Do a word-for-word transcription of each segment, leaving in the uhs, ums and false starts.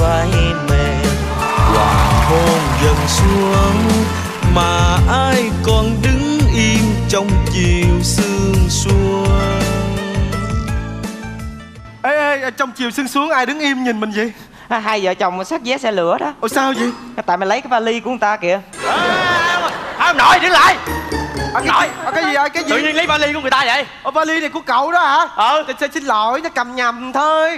vai mềm. Hoàng hôn dần xuống mà ai còn đứng yên trong chiều sương xuống. Ê, ê, trong chiều sương xuống ai đứng im nhìn mình vậy? À, hai vợ chồng xách vé xe lửa đó. Ủa sao vậy? Tại mày lấy cái vali của người ta kìa. À, ông nội đứng lại. Ông nội, à, cái gì vậy? Cái gì? Tự nhiên lấy vali của người ta vậy? Ồ, vali này của cậu đó hả? Ừ. Thì, xin lỗi, nó cầm nhầm thôi.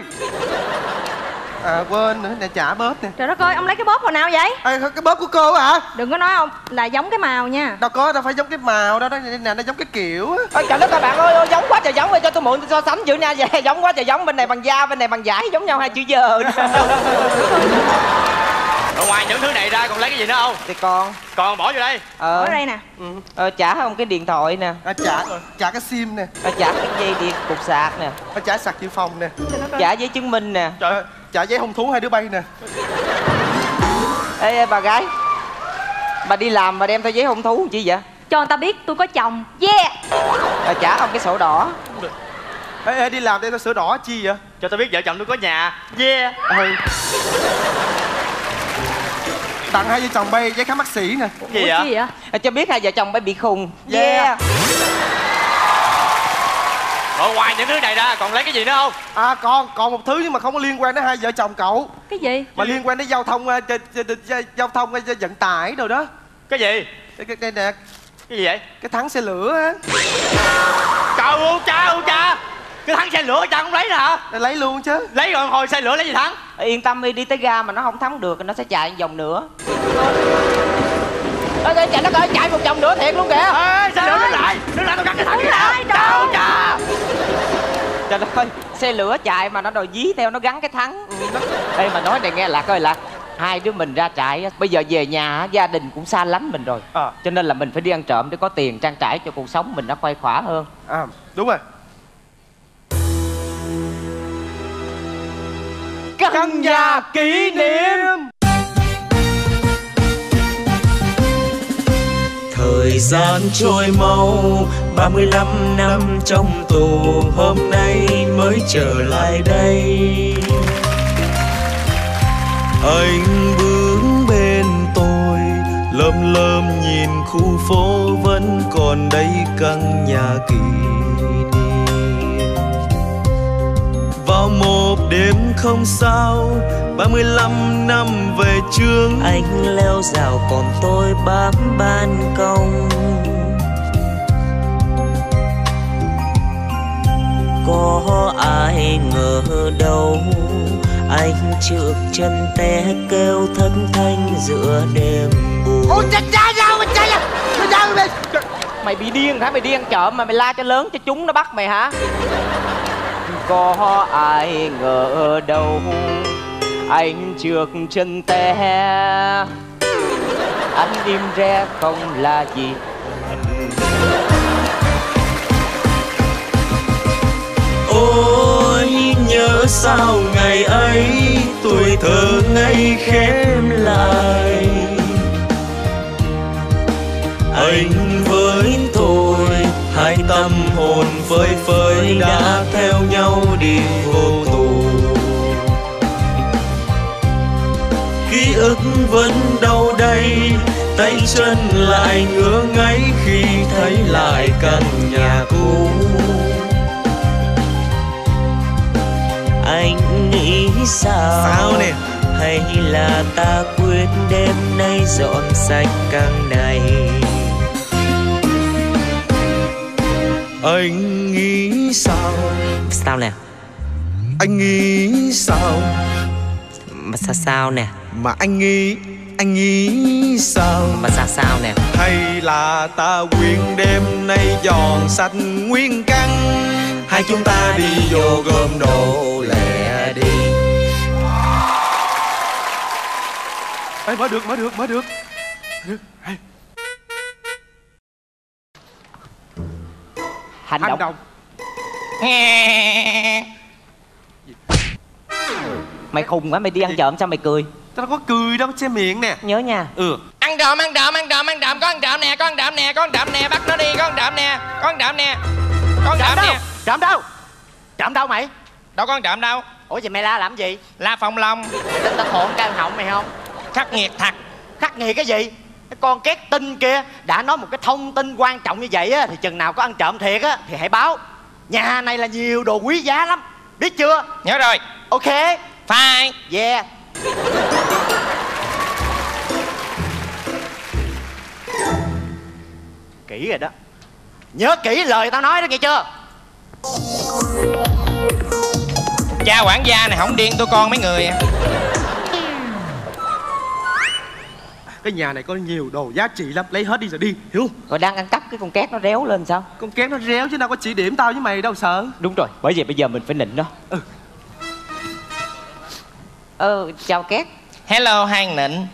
À quên nữa, để trả bóp nè. Trời đất ơi, ông lấy cái bóp hồi nào vậy? À, cái bóp của cô hả? Đừng có nói ông là giống cái màu nha. Đâu có, đâu phải giống cái màu đó, đó nè, nó giống cái kiểu á. Ôi trời đất ơi bạn ơi, ôi, giống quá trời giống rồi, cho tôi mượn so sánh dữ nha. Vậy giống quá trời giống, bên này bằng da, bên này bằng vải, giống nhau hai chữ giờ. Ở ngoài những thứ này ra còn lấy cái gì nữa không? Thì còn Còn bỏ vô đây. Ờ ở đây nè. Ừ. Ờ, trả không cái điện thoại nè. À, trả rồi, trả cái sim nè. Ờ, trả cái dây điện cục sạc nè. À, trả sạc dự phòng nè. Trả giấy chứng minh nè. Trời ơi, trả giấy hung thú hai đứa bay nè. Ê, ê bà gái, bà đi làm mà đem theo giấy hôn thú chi vậy? Cho người ta biết tôi có chồng. Yeah. À, trả ông cái sổ đỏ. Ê, ê, đi làm đây tao sửa đỏ chi vậy? Cho tôi biết vợ chồng tôi có nhà. Yeah. Ừ. Tặng hai vợ chồng bay giấy khám bác sĩ nè. Gì Ủa, vậy? gì vậy? À, cho biết hai vợ chồng bay bị khùng. Yeah. Yeah. Ở ngoài những thứ này ra còn lấy cái gì nữa không? À còn, còn một thứ nhưng mà không có liên quan đến hai vợ chồng cậu. Cái gì? Mà liên quan đến giao thông, uh, giao thông uh, vận tải rồi đó. Cái gì? Cái, cái, cái nè. Cái gì vậy? Cái thắng xe lửa á. Trời ơi cha ơi cha. Cái thắng xe lửa cha không lấy nè hả? Để lấy luôn chứ. Lấy rồi hồi xe lửa lấy gì thắng? Yên tâm đi, đi tới ga mà nó không thắng được thì nó sẽ chạy một vòng nữa. Ê, ê, chạy nó coi, chạy một vòng nữa thiệt luôn kìa. Ê, xe lửa đứng lại. Đứng lại tôi cắt cái thằng kia. Cha ơi cha. Trời ơi, xe lửa chạy mà nó đòi dí theo, nó gắn cái thắng. Ê mà nói này nghe Lạc ơi Lạc, hai đứa mình ra trại bây giờ về nhà gia đình cũng xa lánh mình rồi. À. Cho nên là mình phải đi ăn trộm để có tiền trang trải cho cuộc sống mình nó khuây khỏa hơn. À đúng rồi. Căn nhà kỷ niệm. Thời gian trôi mau, ba mươi lăm năm trong tù, hôm nay mới trở lại đây. Anh bước bên tôi, lơm lơm nhìn khu phố vẫn còn đây căn nhà kỷ niệm. Vào một đêm không sao, ba mươi lăm năm về trước, anh leo rào còn tôi bám ban công. Có ai ngờ đâu anh trượt chân té kêu thất thanh giữa đêm buồn. Ôi cha cha sao mà cha cha mày mày bị điên hả? Mày đi ăn trộm mà mày la cho lớn cho chúng nó bắt mày hả? Có ai ngờ đâu anh trượt chân té, anh im re không là gì. Ôi nhớ sao ngày ấy tuổi thơ ngây khép lại, anh với tôi hai tâm hồn phơi phới đã theo nhau đi vô tù. Ký ức vẫn đâu đây, tay chân lại ngứa ngáy khi thấy lại căn nhà cũ. Anh nghĩ sao, sao nè? Hay là ta quyết đêm nay dọn sạch căn này? Anh nghĩ sao? Sao nè? Anh nghĩ sao? Mà sao sao nè? Mà anh nghĩ, anh nghĩ sao? Mà sao sao nè? Hay là ta quyết đêm nay dọn sạch nguyên căn, hai chúng ta đi vô gom đồ lẹ đi. Ê, mở được, mở được, mở được. Được. Hay. Hành, Hành động, động. Mày khùng quá, mày đi ăn trộm sao mày cười? Tao đâu có cười đâu, che miệng nè. Nhớ nha. Ừ. Ăn trộm, ăn trộm, ăn trộm, ăn trộm. Có ăn trộm nè, có ăn trộm nè, có ăn trộm nè. Bắt nó đi, có ăn trộm nè, có ăn trộm nè. Có ăn trộm nè. Trộm đâu? Trộm đâu mày? Đâu có ăn trộm đâu. Ủa vậy mày la làm gì? La phòng lòng. Tin tao khổn can họng mày không? Khắc nghiệt thật. Khắc nghiệt cái gì? Cái con két tinh kia đã nói một cái thông tin quan trọng như vậy á, thì chừng nào có ăn trộm thiệt á thì hãy báo. Nhà này là nhiều đồ quý giá lắm, biết chưa? Nhớ rồi. Ok. Fine. Yeah. Kỹ rồi đó. Nhớ kỹ lời tao nói đó nghe chưa? Cha quản gia này không điên tôi con mấy người. Cái nhà này có nhiều đồ giá trị lắm, lấy hết đi rồi đi, hiểu? Rồi đang ăn cắp cái con két nó réo lên sao? Con két nó réo chứ đâu có chỉ điểm tao với mày đâu sợ. Đúng rồi, bởi vì bây giờ mình phải nịnh nó. Ừ. Ờ, chào két. Hello Hàng Nịnh.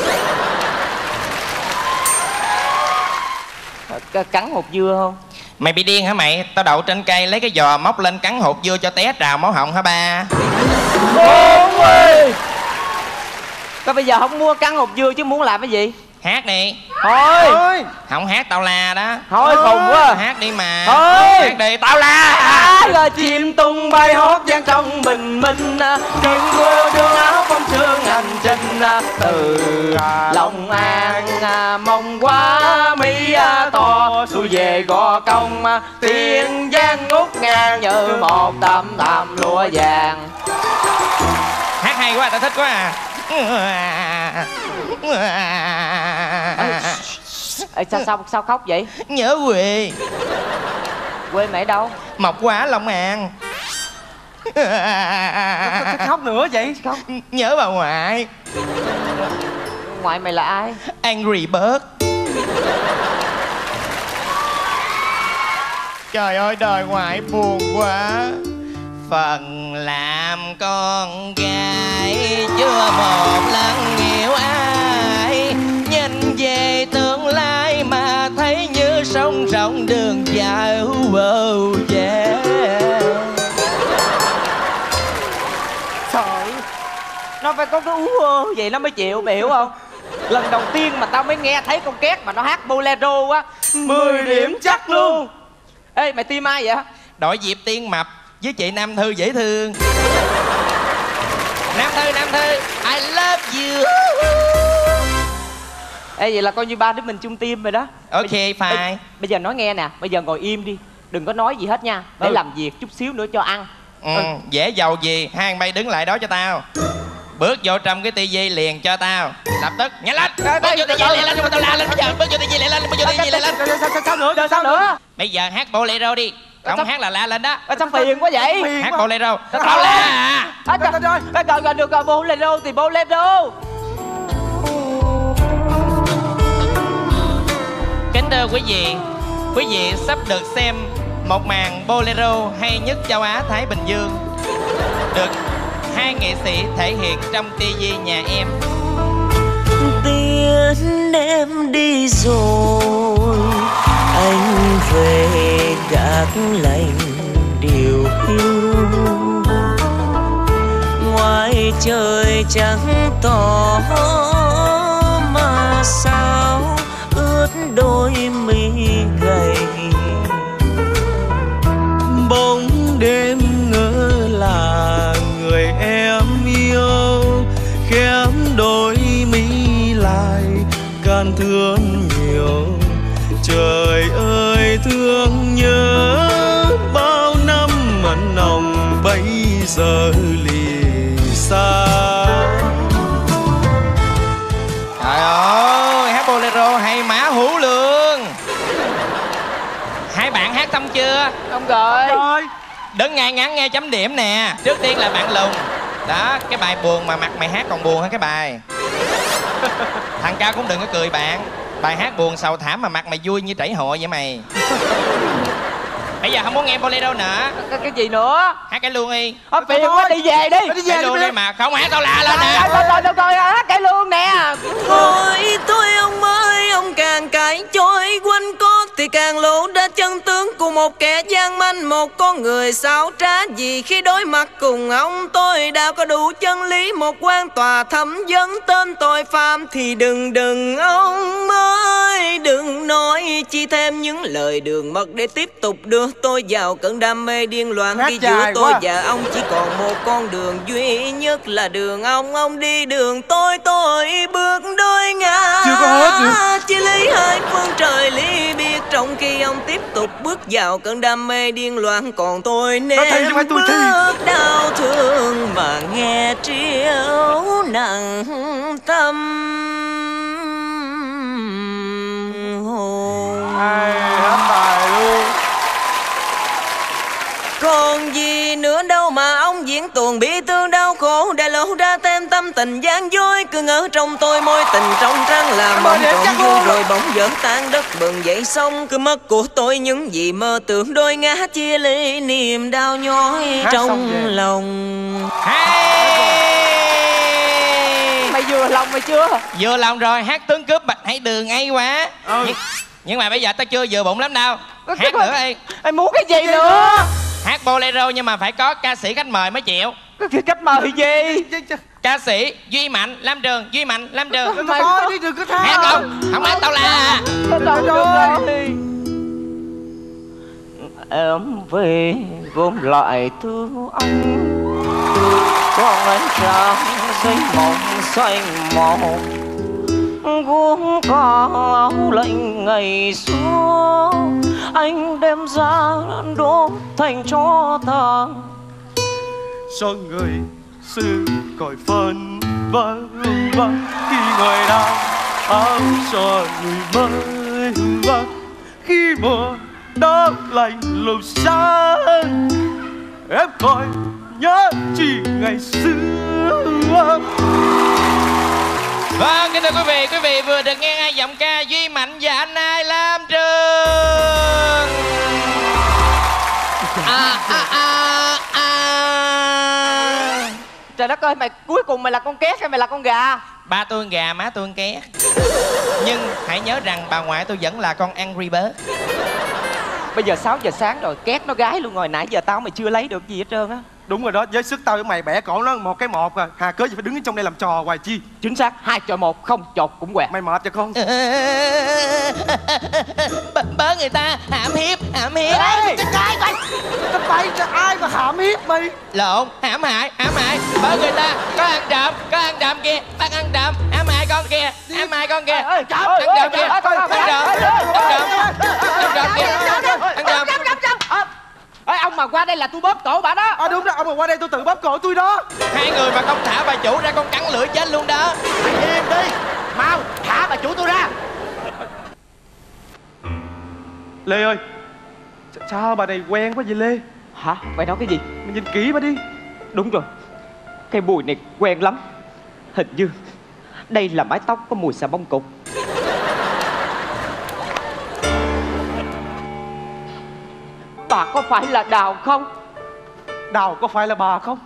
C cắn hột dưa không? Mày bị điên hả mày? Tao đậu trên cây lấy cái giò móc lên cắn hột dưa cho té trào máu họng hả ba? Ôi ơi! Tao bây giờ không mua cắn hột dưa chứ muốn làm cái gì? Hát đi. Thôi. Thôi. Không hát tao la đó. Thôi khùng quá. Hát đi mà. Thôi. Hát đi tao la. À, là chim tung bay hót vang trong bình minh, chân mưa đưa áo phong sương hành trình từ Long An mong quá Mỹ to xuôi về Gò Công, Tiền Giang ngút ngang như một tấm thảm lụa vàng. Hát hay quá, tao thích quá à. Ê, sao, sao sao khóc vậy? Nhớ quê. Quê mẹ đâu? Mộc Quá Long An. Cái khóc nữa vậy? Khóc. Nhớ bà ngoại. Ngoại mày là ai? Angry Bird. Trời ơi đời ngoại buồn quá. Phần làm con gái chưa một lần yêu ai, nhìn về tương lai mà thấy như sông rộng đường dài bầu che. Trời, nó phải có cái ú ơ vậy nó mới chịu, mày hiểu không? Lần đầu tiên mà tao mới nghe thấy con két mà nó hát bolero á, mười điểm chắc luôn. Ê mày tim ai vậy? Đội Diệp Tiên Mập với chị Nam Thư dễ thương. Nam Thư, Nam Thư, I love you. Ê vậy là coi như ba đứa mình chung team rồi đó. Ok, fine. Ê, bây giờ nói nghe nè, bây giờ ngồi im đi, đừng có nói gì hết nha, để Ừ. làm việc chút xíu nữa cho ăn. Ừ, dễ giàu gì, hai thằng bay đứng lại đó cho tao. Bước vô trong cái tivi liền cho tao. Lập tức, nhanh lên. Bước vô tivi liền lên, tao la lên bây giờ. Bước vô tivi liền lên, bước vô tivi liền lên. Sao, sao, sao nữa? Rồi sao nữa? Bây giờ hát bolero đi. Không hát là la lên đó. Ê, sao phiền quá vậy? Phiền Hát quá. bolero. Tao la à. À, Rồi, rồi, rồi. rồi, rồi, rồi, được rồi, bolero thì bolero. Kính thưa quý vị, quý vị sắp được xem một màn bolero hay nhất châu Á Thái Bình Dương, được hai nghệ sĩ thể hiện trong tivi nhà em. Tiến em đi rồi, anh về gác lạnh điều hiu. Ngoài trời trắng tỏ mà sao ướt đôi mi gầy. Bóng đêm ngỡ là người em yêu, khém đôi mi lại can thương nhiều. Trời ơi thương nhớ bao năm mặn nồng bây giờ lìa xa. Trời ơi, hát bolero hay má hú luôn. Hai bạn hát xong chưa? Xong rồi. Rồi. Đứng ngay ngắn nghe chấm điểm nè. Trước tiên là bạn Lùng. Đó, cái bài buồn mà mặt mày hát còn buồn hơn cái bài. Thằng Cao cũng đừng có cười bạn. Bài hát buồn sầu thảm mà mặt mày vui như trảy hội vậy mày. Bây giờ không muốn nghe bolero nữa. Cái, cái gì nữa? Hát cái luôn đi. Thôi phiền quá, đi về đi. Đi về Cái đi luôn đi. đi mà. Không hát tao la lên Rồi, nè. rồi, rồi, được rồi, hát cái luôn nè. Thôi thôi ông ơi, ông càng cãi trôi quanh có thì càng lộ ra chân tướng của một kẻ gian manh, một con người xảo trá. Vì khi đối mặt cùng ông tôi đã có đủ chân lý, một quan tòa thẩm vấn tên tội phạm. Thì đừng đừng ông ơi, đừng nói chi thêm những lời đường mật để tiếp tục đưa tôi vào cơn đam mê điên loạn. Khi giữa tôi quá. Và ông chỉ còn một con đường duy nhất là đường ông. Ông đi đường tôi, tôi bước đôi ngã. Chưa có hết nữa. Chỉ lý hai phương trời ly biệt, trong khi ông tiếp tục bước vào cơn đam mê điên loạn. Còn tôi ném bước đau thương mà nghe triểu nặng tâm hồn. Ai hết bài luôn. Còn gì nữa đâu mà ông diễn tuồng bi thương đau khổ, để lộ ra thêm tâm tình gian dối. Cứ ngỡ trong tôi mối tình trong trăng làm mong trọn vui, rồi bỗng dở tan đất bừng dậy sông. Cứ mất của tôi những gì mơ tưởng, đôi ngã chia ly niềm đau nhói hát trong lòng. Hey! Mày vừa lòng mày chưa? Vừa lòng rồi, hát tướng cướp bạch hải đường hay quá. Ừ. Nhưng, nhưng mà bây giờ tao chưa vừa bụng lắm đâu. Hát nữa đi. Em muốn cái gì nữa? Hát bolero nhưng mà phải có ca sĩ khách mời mới chịu. Cái khách mời gì? Ca sĩ Duy Mạnh, Lam Trường, Duy Mạnh, Lam Trường. Mày coi đi, đừng có tha. Hát không? Không hát tao la. Rồi. Em về gom lại thứ anh, cho anh trắng giấy mộng xanh màu, gốm cả áo lạnh ngày xưa anh đem ra đốt thành cho tàn. Cho người xưa còi phân vân vân khi người đang áo cho người mới vân, khi mùa đông lạnh lùng sáng em còn nhớ chỉ ngày xưa. Vâng, kính thưa quý vị, quý vị vừa được nghe hai giọng ca Duy Mạnh và anh Hai Lam Trường. À, à, à, à. Trời đất ơi, mày cuối cùng mày là con két hay mày là con gà? Ba tôi con gà, má tôi con két. Nhưng hãy nhớ rằng bà ngoại tôi vẫn là con Angry Bird. Bây giờ sáu giờ sáng rồi, két nó gái luôn rồi. Nãy giờ tao mày chưa lấy được gì hết trơn á. Đúng rồi đó, với sức tao với mày bẻ cổ nó một cái một à. Hà cớ gì phải đứng ở trong đây làm trò hoài chi. Chính xác, hai chọi một, không chột cũng quẹt. Mày mệt cho con. Bớ người ta hãm hiếp, hãm hiếp. Ê, cái cái coi. Cái bậy cho ai mà hãm hiếp mày. Lộn, hãm hại, hãm hại. Bớ người ta có ăn trộm, có ăn trộm kia, bắt ăn trộm, hãm hại con kia, hãm hại con kia. Ăn trộm kia, ăn trộm, ăn trộm, ăn trộm kia, ăn trộm. Ê, ông mà qua đây là tôi bóp cổ bà đó. À đúng rồi, ông mà qua đây tôi tự bóp cổ tôi đó. Hai người mà không thả bà chủ ra con cắn lưỡi chết luôn đó. Im đi, mau thả bà chủ tôi ra. Lê ơi, sao bà này quen quá vậy Lê? Hả? Mày nói cái gì? Mày nhìn kỹ bà đi. Đúng rồi, cái mùi này quen lắm. Hình như đây là mái tóc có mùi xà bông cục. Bà có phải là Đào không? Đào có phải là bà không?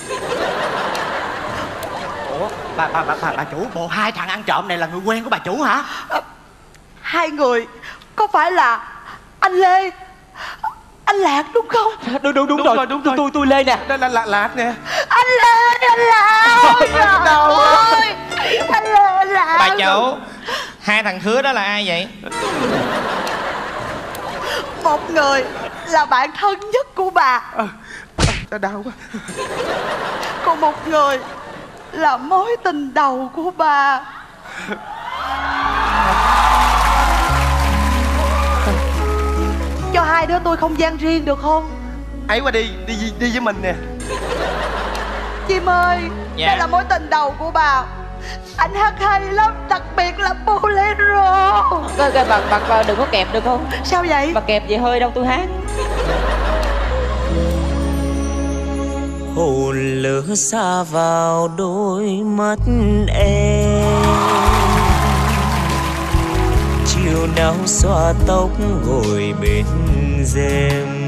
Ủa, bà, bà, bà, bà, bà chủ, bộ hai thằng ăn trộm này là người quen của bà chủ hả? À, hai người có phải là anh Lê, anh Lạc đúng không? Đúng đúng đúng, đúng rồi, rồi, đúng rồi. Tôi tôi Lê nè. Đây là Lạc Lạc nè. Anh Lê, anh Lạc. Trời ơi, anh Lê, anh Lạc. Bà chủ, hai thằng khứa đó là ai vậy? Một người là bạn thân nhất của bà. Ờ, à, đau quá. Còn một người là mối tình đầu của bà. Cho hai đứa tôi không gian riêng được không? Ấy qua đi, đi đi với mình nè. Chim ơi, dạ. Đây là mối tình đầu của bà. Anh hát hay lắm, đặc biệt là bolero. Coi coi bà, bà, bà đừng có kẹp được không? Sao vậy? Bà kẹp vậy hơi đâu tôi hát. Hồn lửa xa vào đôi mắt em, chiều nào xoa tóc ngồi bên rèm,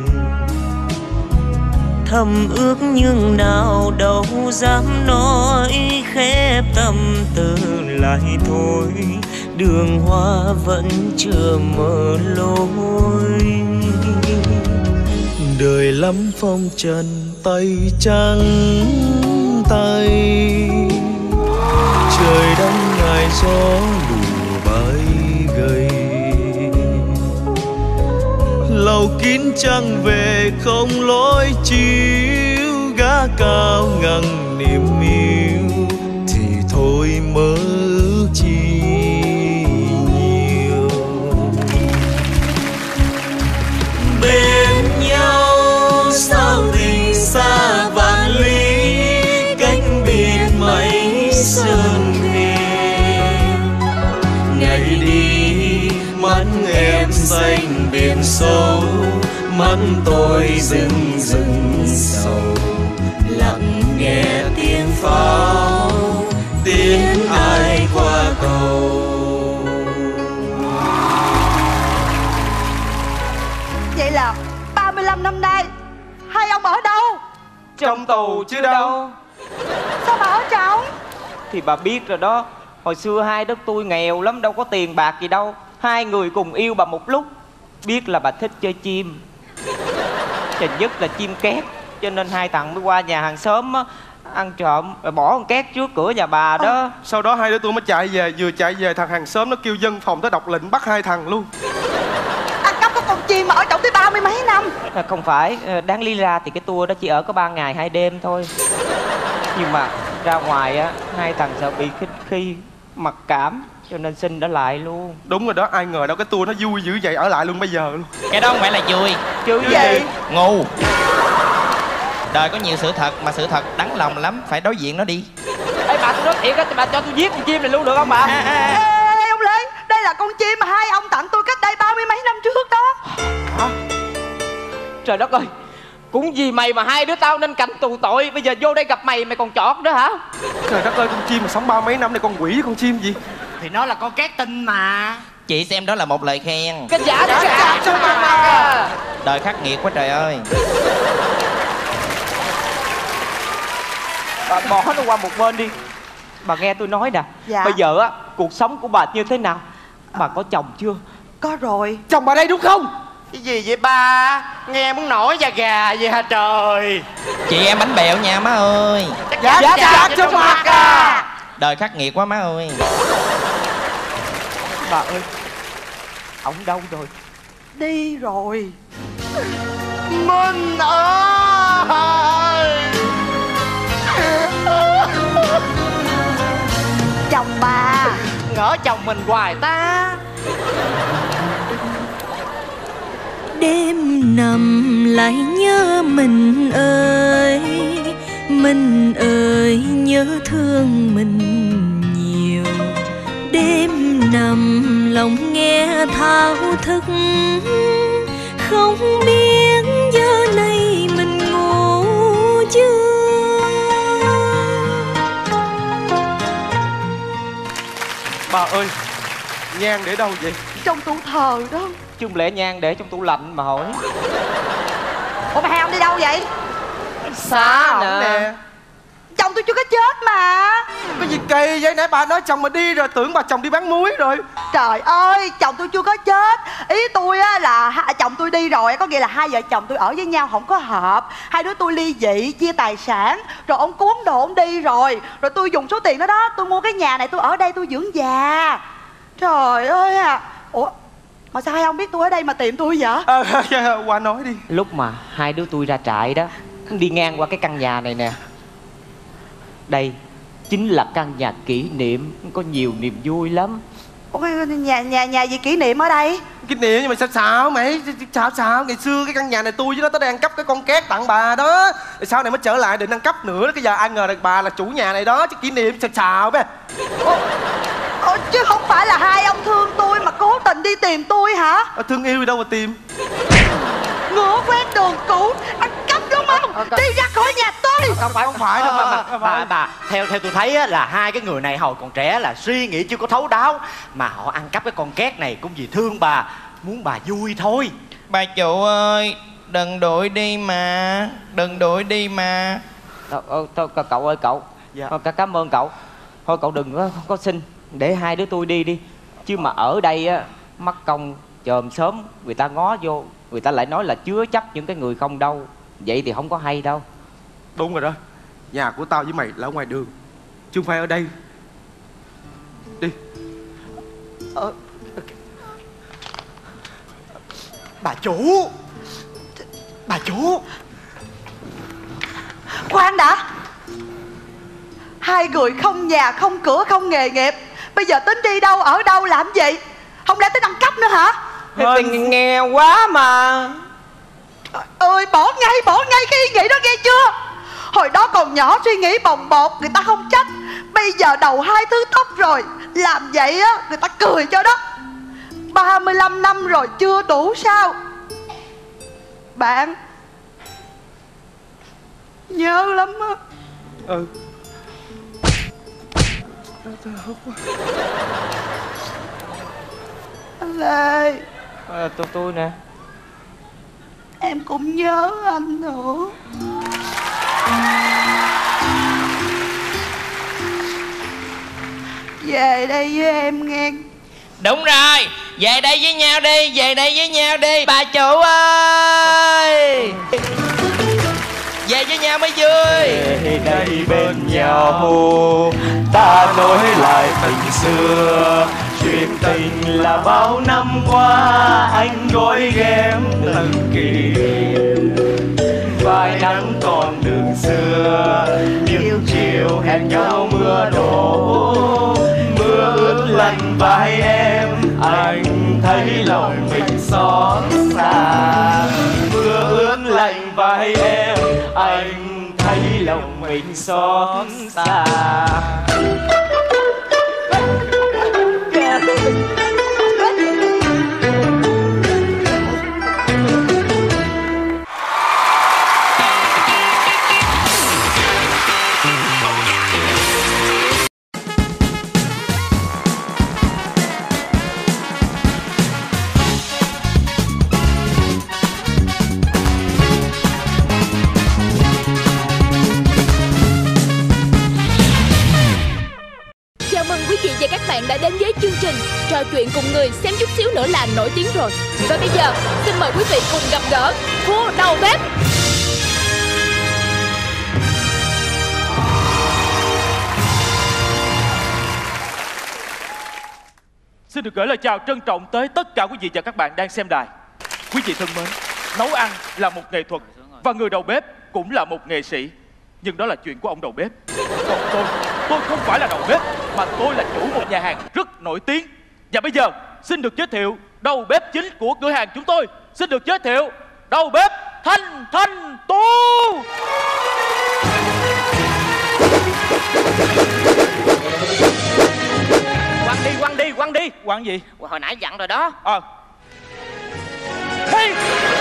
thầm ước nhưng nào đâu dám nói khép tâm tư lại thôi. đường hoa vẫn chưa mở lối. Đời lắm phong trần tay trắng tay, trời đắng ngài gió lùa bay gầy. Lầu kín trăng về không lối chiếu, gác cao ngăn niềm yêu thì thôi mơ chi nhiều. Bên nhau sao tình xa vạn lý, cách biệt mấy sơn thề. Ngày đi mắt em xanh biển sâu, mắt tôi rừng rừng sầu, lặng nghe tiếng pháo tiếng ai qua cầu. Vậy là ba mươi lăm năm nay hai ông ở đâu? Trong tù chứ đâu. Sao mà ở trỏng? Thì bà biết rồi đó, hồi xưa hai đứa tôi nghèo lắm, đâu có tiền bạc gì đâu. Hai người cùng yêu bà một lúc, biết là bà thích chơi chim, và nhất là chim két, cho nên hai thằng mới qua nhà hàng xóm á, ăn trộm rồi bỏ con két trước cửa nhà bà đó. À, sau đó hai đứa tôi mới chạy về, vừa chạy về thằng hàng xóm nó kêu dân phòng tới đọc lệnh bắt hai thằng luôn. Ăn cắp có con chim mà ở trỏng tới ba mươi mấy năm. À, không phải, đáng lý ra thì cái tour đó chỉ ở có ba ngày hai đêm thôi. Nhưng mà ra ngoài á, hai thằng sợ bị khích khi mặc cảm, cho nên xin đã lại luôn. Đúng rồi đó, ai ngờ đâu cái tour nó vui dữ vậy, ở lại luôn bây giờ luôn. Cái đó không phải là vui chứ gì vậy? Ngu. Đời có nhiều sự thật mà sự thật đắng lòng lắm, phải đối diện nó đi. Ê bà, tôi nói thiệt á, bà cho tôi giết con chim này luôn được không bà? À, à. Ê, ê ông Lê, đây là con chim mà hai ông tặng tôi cách đây ba mươi mấy năm trước đó. Hả? Trời đất ơi, cũng vì mày mà hai đứa tao nên cảnh tù tội. Bây giờ vô đây gặp mày, mày còn chọt nữa hả? Trời đất ơi, con chim mà sống ba mấy năm này con quỷ với con chim gì? Thì nó là con két tinh mà. Chị xem đó là một lời khen. Cái giả đó giả cho mặt à. Đời khắc nghiệt quá trời ơi. Bà bỏ nó qua một bên đi. Bà nghe tôi nói nè. Dạ. Bây giờ á, cuộc sống của bà như thế nào? Bà có chồng chưa? Có rồi. Chồng bà đây đúng không? Cái gì vậy ba? Nghe muốn nổi da gà vậy hả trời? Chị em bánh bèo nha má ơi. Dạ dạ, dạ cho mặt à. Đời khắc nghiệt quá má ơi. Bà ơi, ổng đâu rồi? Đi rồi. Minh ơi. Chồng bà. Ngỡ chồng mình hoài ta. Đêm nằm lại nhớ mình ơi, mình ơi nhớ thương mình nhiều. Đêm nằm lòng nghe thao thức, không biết giờ này mình ngủ chưa. Bà ơi, nhang để đâu vậy? Trong tủ thờ đó. Chứ không lẽ nhang để trong tủ lạnh mà hỏi. Ủa mà hai ông đi đâu vậy? Xa nè. nè. Chồng tôi chưa có chết mà. Cái gì kỳ vậy? Nãy bà nói chồng mà đi rồi, tưởng bà chồng đi bán muối rồi. Trời ơi, chồng tôi chưa có chết. Ý tôi á là ha, chồng tôi đi rồi, có nghĩa là hai vợ chồng tôi ở với nhau không có hợp. Hai đứa tôi ly dị, chia tài sản. Rồi ông cuốn đồ ông đi rồi. Rồi tôi dùng số tiền đó đó, tôi mua cái nhà này, tôi ở đây tôi dưỡng già. Trời ơi à. Ủa, mà sao hai ông biết tôi ở đây mà tìm tôi vậy? À, qua nói đi. Lúc mà hai đứa tôi ra trại đó, đi ngang qua cái căn nhà này nè. Đây chính là căn nhà kỷ niệm, có nhiều niềm vui lắm. Ủa, nhà nhà nhà gì kỷ niệm ở đây? Kỷ niệm nhưng mà sao sao mày? Sao sao? Ngày xưa cái căn nhà này tôi với nó tới đây ăn cắp cái con két tặng bà đó. Rồi sau này mới trở lại định ăn cắp nữa. Cái giờ ai ngờ được bà là chủ nhà này đó. Chứ kỷ niệm sao sao bé. Ủa, ủa, chứ không phải là hai ông thương tôi mà cố tình đi tìm tôi hả? À, thương yêu gì đâu mà tìm. Ngựa quen đường cũ, ăn cắp đúng không? À, đi ra khỏi nhà tôi. Không phải không phải đâu mà, mà bà bà theo theo tôi thấy á, là hai cái người này hồi còn trẻ là suy nghĩ chưa có thấu đáo, mà họ ăn cắp cái con két này cũng vì thương bà, muốn bà vui thôi. Bà chủ ơi, đừng đuổi đi mà, đừng đuổi đi mà. Thôi, thôi cậu ơi cậu. Dạ. Thôi, cảm ơn cậu. Thôi cậu đừng có, có xin, để hai đứa tôi đi đi. Chứ mà ở đây á, mắc công chòm sớm người ta ngó vô, người ta lại nói là chứa chấp những cái người không đâu. Vậy thì không có hay đâu. Đúng rồi đó. Nhà của tao với mày là ở ngoài đường, chứ không phải ở đây. Đi. Ờ, bà chủ, bà chủ. Khoan đã. Hai người không nhà, không cửa, không nghề nghiệp, bây giờ tính đi đâu, ở đâu, làm gì? Không lẽ tính ăn cắp nữa hả? Thì nghèo quá mà. Ơi, bỏ ngay, bỏ ngay cái ý nghĩ đó nghe chưa? Hồi đó còn nhỏ suy nghĩ bồng bột, người ta không trách. Bây giờ đầu hai thứ tóc rồi, làm vậy á, người ta cười cho đó. Ba mươi lăm năm rồi chưa đủ sao? Bạn nhớ lắm á. Ừ. Anh Lê. À, tôi tôi nè. Em cũng nhớ anh nữa. Về đây với em nghe. Đúng rồi, về đây với nhau đi, về đây với nhau đi bà chủ ơi. Về với nhau mới vui. Về đây bên nhau ta nối lại tình xưa. Chuyện tình là bao năm qua anh gói ghém từng kỷ niệm. Vài nắng còn đường xưa, những chiều hẹn nhau mưa đổ. Mưa ướt lạnh vai em, anh thấy lòng mình xót xa. Mưa ướt lạnh vai em, anh thấy lòng mình xót xa. Đã đến với chương trình trò chuyện cùng người xem chút xíu nữa là nổi tiếng rồi. Và bây giờ xin mời quý vị cùng gặp gỡ vua đầu bếp. Xin được gửi lời chào trân trọng tới tất cả quý vị và các bạn đang xem đài. Quý vị thân mến, nấu ăn là một nghệ thuật và người đầu bếp cũng là một nghệ sĩ. Nhưng đó là chuyện của ông đầu bếp. Còn tôi, tôi không phải là đầu bếp, mà tôi là chủ một nhà hàng rất nổi tiếng. Và bây giờ xin được giới thiệu đầu bếp chính của cửa hàng chúng tôi. Xin được giới thiệu đầu bếp Thanh Thanh Tu. Quăng đi, quăng đi, quăng đi. Quăng gì? Hồi nãy dặn rồi đó. Ờ à. Hey!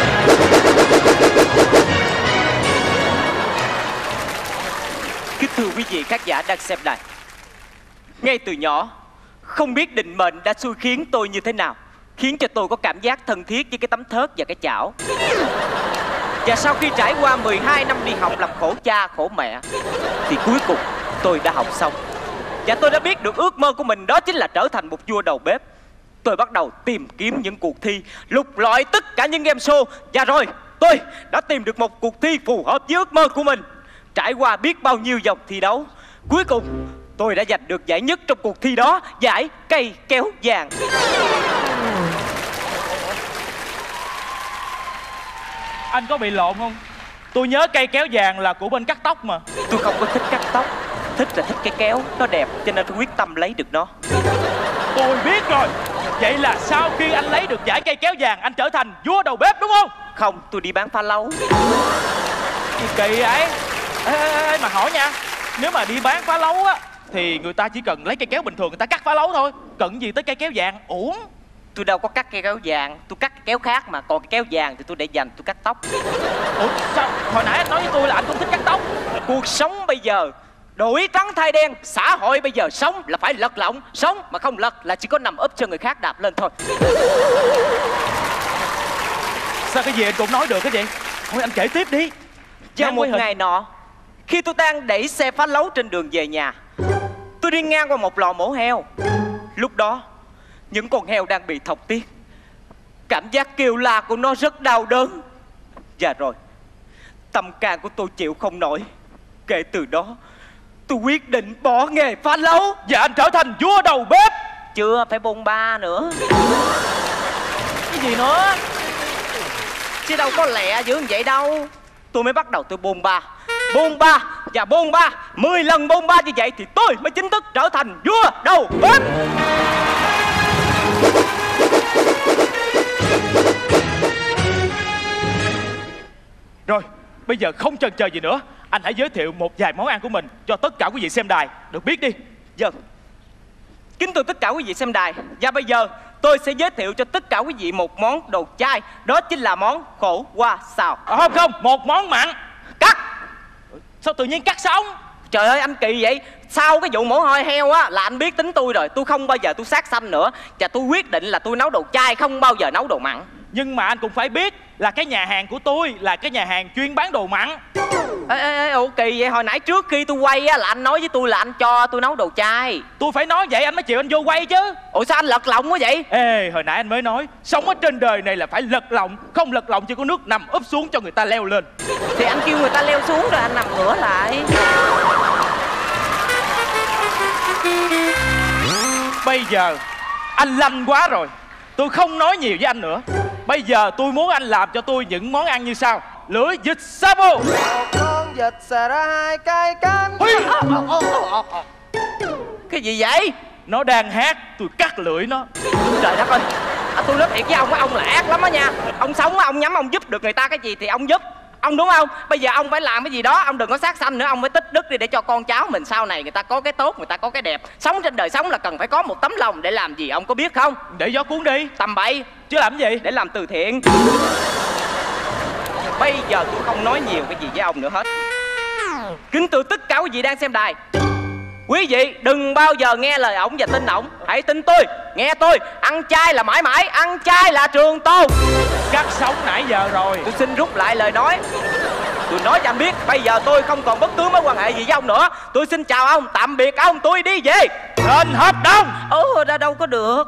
Kính thưa quý vị khán giả đang xem đài, ngay từ nhỏ không biết định mệnh đã xui khiến tôi như thế nào, khiến cho tôi có cảm giác thân thiết với cái tấm thớt và cái chảo. Và sau khi trải qua mười hai năm đi học làm khổ cha khổ mẹ, thì cuối cùng tôi đã học xong. Và tôi đã biết được ước mơ của mình, đó chính là trở thành một vua đầu bếp. Tôi bắt đầu tìm kiếm những cuộc thi, lục lọi tất cả những game show. Và rồi tôi đã tìm được một cuộc thi phù hợp với ước mơ của mình. Trải qua biết bao nhiêu vòng thi đấu, cuối cùng tôi đã giành được giải nhất trong cuộc thi đó, giải cây kéo vàng. Anh có bị lộn không? Tôi nhớ cây kéo vàng là của bên cắt tóc mà. Tôi không có thích cắt tóc, thích là thích cái kéo, nó đẹp cho nên tôi quyết tâm lấy được nó. Tôi biết rồi. Vậy là sau khi anh lấy được giải cây kéo vàng, anh trở thành vua đầu bếp đúng không? Không, tôi đi bán phá lấu. Gì kỳ vậy? Ê, ê, ê, mà hỏi nha, nếu mà đi bán phá lấu á thì người ta chỉ cần lấy cây kéo bình thường người ta cắt phá lấu thôi, cần gì tới cây kéo vàng, uổng. Tôi đâu có cắt cây kéo vàng, tôi cắt cây kéo khác mà, còn cây kéo vàng thì tôi để dành tôi cắt tóc. Ủa sao hồi nãy anh nói với tôi là anh không thích cắt tóc? Cuộc sống bây giờ đổi trắng thay đen, xã hội bây giờ sống là phải lật lọng, sống mà không lật là chỉ có nằm úp cho người khác đạp lên thôi. Sao cái gì anh cũng nói được cái gì? Thôi anh kể tiếp đi. Vào một ngày nọ, khi tôi đang đẩy xe phá lấu trên đường về nhà, tôi đi ngang qua một lò mổ heo. Lúc đó những con heo đang bị thọc tiết. Cảm giác kêu la của nó rất đau đớn. Và rồi tâm can của tôi chịu không nổi. Kể từ đó tôi quyết định bỏ nghề phá lấu. Và anh trở thành vua đầu bếp. Chưa, phải bôn ba nữa. Cái gì nữa? Chứ đâu có lẹ dữ vậy đâu. Tôi mới bắt đầu tôi bôn ba, bôn ba và bôn ba. Mười lần bôn ba như vậy thì tôi mới chính thức trở thành vua đầu bếp. Rồi, bây giờ không chần chờ gì nữa, anh hãy giới thiệu một vài món ăn của mình cho tất cả quý vị xem đài được biết đi. Vâng. Kính thưa tất cả quý vị xem đài, và bây giờ tôi sẽ giới thiệu cho tất cả quý vị một món đồ chay. Đó chính là món khổ qua xào. À, không không, một món mặn. Cắt. Sao tự nhiên cắt sống? Trời ơi anh kỳ vậy. Sau cái vụ mổ hôi heo á là anh biết tính tôi rồi. Tôi không bao giờ tôi sát sanh nữa. Và tôi quyết định là tôi nấu đồ chay, không bao giờ nấu đồ mặn. Nhưng mà anh cũng phải biết là cái nhà hàng của tôi là cái nhà hàng chuyên bán đồ mặn. Ê ê ê, ồ kỳ vậy. Hồi nãy trước khi tôi quay á là anh nói với tôi là anh cho tôi nấu đồ chay. Tôi phải nói vậy anh mới chịu anh vô quay chứ. Ủa sao anh lật lọng quá vậy? Ê, hồi nãy anh mới nói sống ở trên đời này là phải lật lọng. Không lật lọng chỉ có nước nằm úp xuống cho người ta leo lên. Thì anh kêu người ta leo xuống rồi anh nằm ngửa lại. Bây giờ anh lanh quá rồi, tôi không nói nhiều với anh nữa. Bây giờ tôi muốn anh làm cho tôi những món ăn như sau. Lưỡi vịt Sabu. Một con vịt xà ra hai cái cánh. Cái gì vậy? Nó đang hát, tôi cắt lưỡi nó. Trời đất ơi, à, tôi nói thiệt với ông á, ông là ác lắm á nha. Ông sống á, ông nhắm ông giúp được người ta cái gì thì ông giúp. Ông đúng không? Bây giờ ông phải làm cái gì đó. Ông đừng có sát sanh nữa. Ông phải tích đức đi để cho con cháu mình sau này người ta có cái tốt, người ta có cái đẹp. Sống trên đời sống là cần phải có một tấm lòng để làm gì, ông có biết không? Để gió cuốn đi. Tầm bậy. Chứ làm gì? Để làm từ thiện. Bây giờ tôi không nói nhiều cái gì với ông nữa hết. Kính thưa tất cả quý vị đang xem đài, quý vị đừng bao giờ nghe lời ổng và tin ổng. Hãy tin tôi, nghe tôi. Ăn chay là mãi mãi, ăn chay là trường tồn. Cắt sống nãy giờ rồi. Tôi xin rút lại lời nói. Tôi nói cho anh biết, bây giờ tôi không còn bất cứ mối quan hệ gì với ông nữa. Tôi xin chào ông, tạm biệt ông, tôi đi về. Lên hợp đồng. Ồ, ra đâu có được.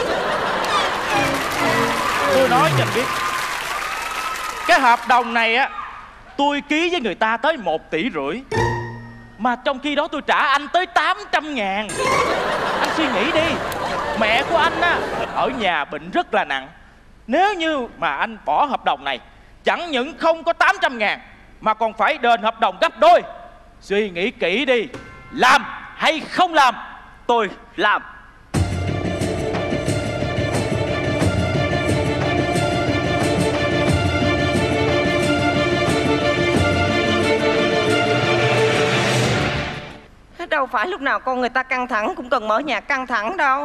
Tôi nói cho anh biết, cái hợp đồng này á tôi ký với người ta tới một tỷ rưỡi, mà trong khi đó tôi trả anh tới tám trăm ngàn. Anh suy nghĩ đi, mẹ của anh á ở nhà bệnh rất là nặng. Nếu như mà anh bỏ hợp đồng này, chẳng những không có tám trăm ngàn mà còn phải đền hợp đồng gấp đôi. Suy nghĩ kỹ đi, làm hay không làm? Tôi làm. Đâu phải lúc nào con người ta căng thẳng cũng cần mở nhạc căng thẳng đâu.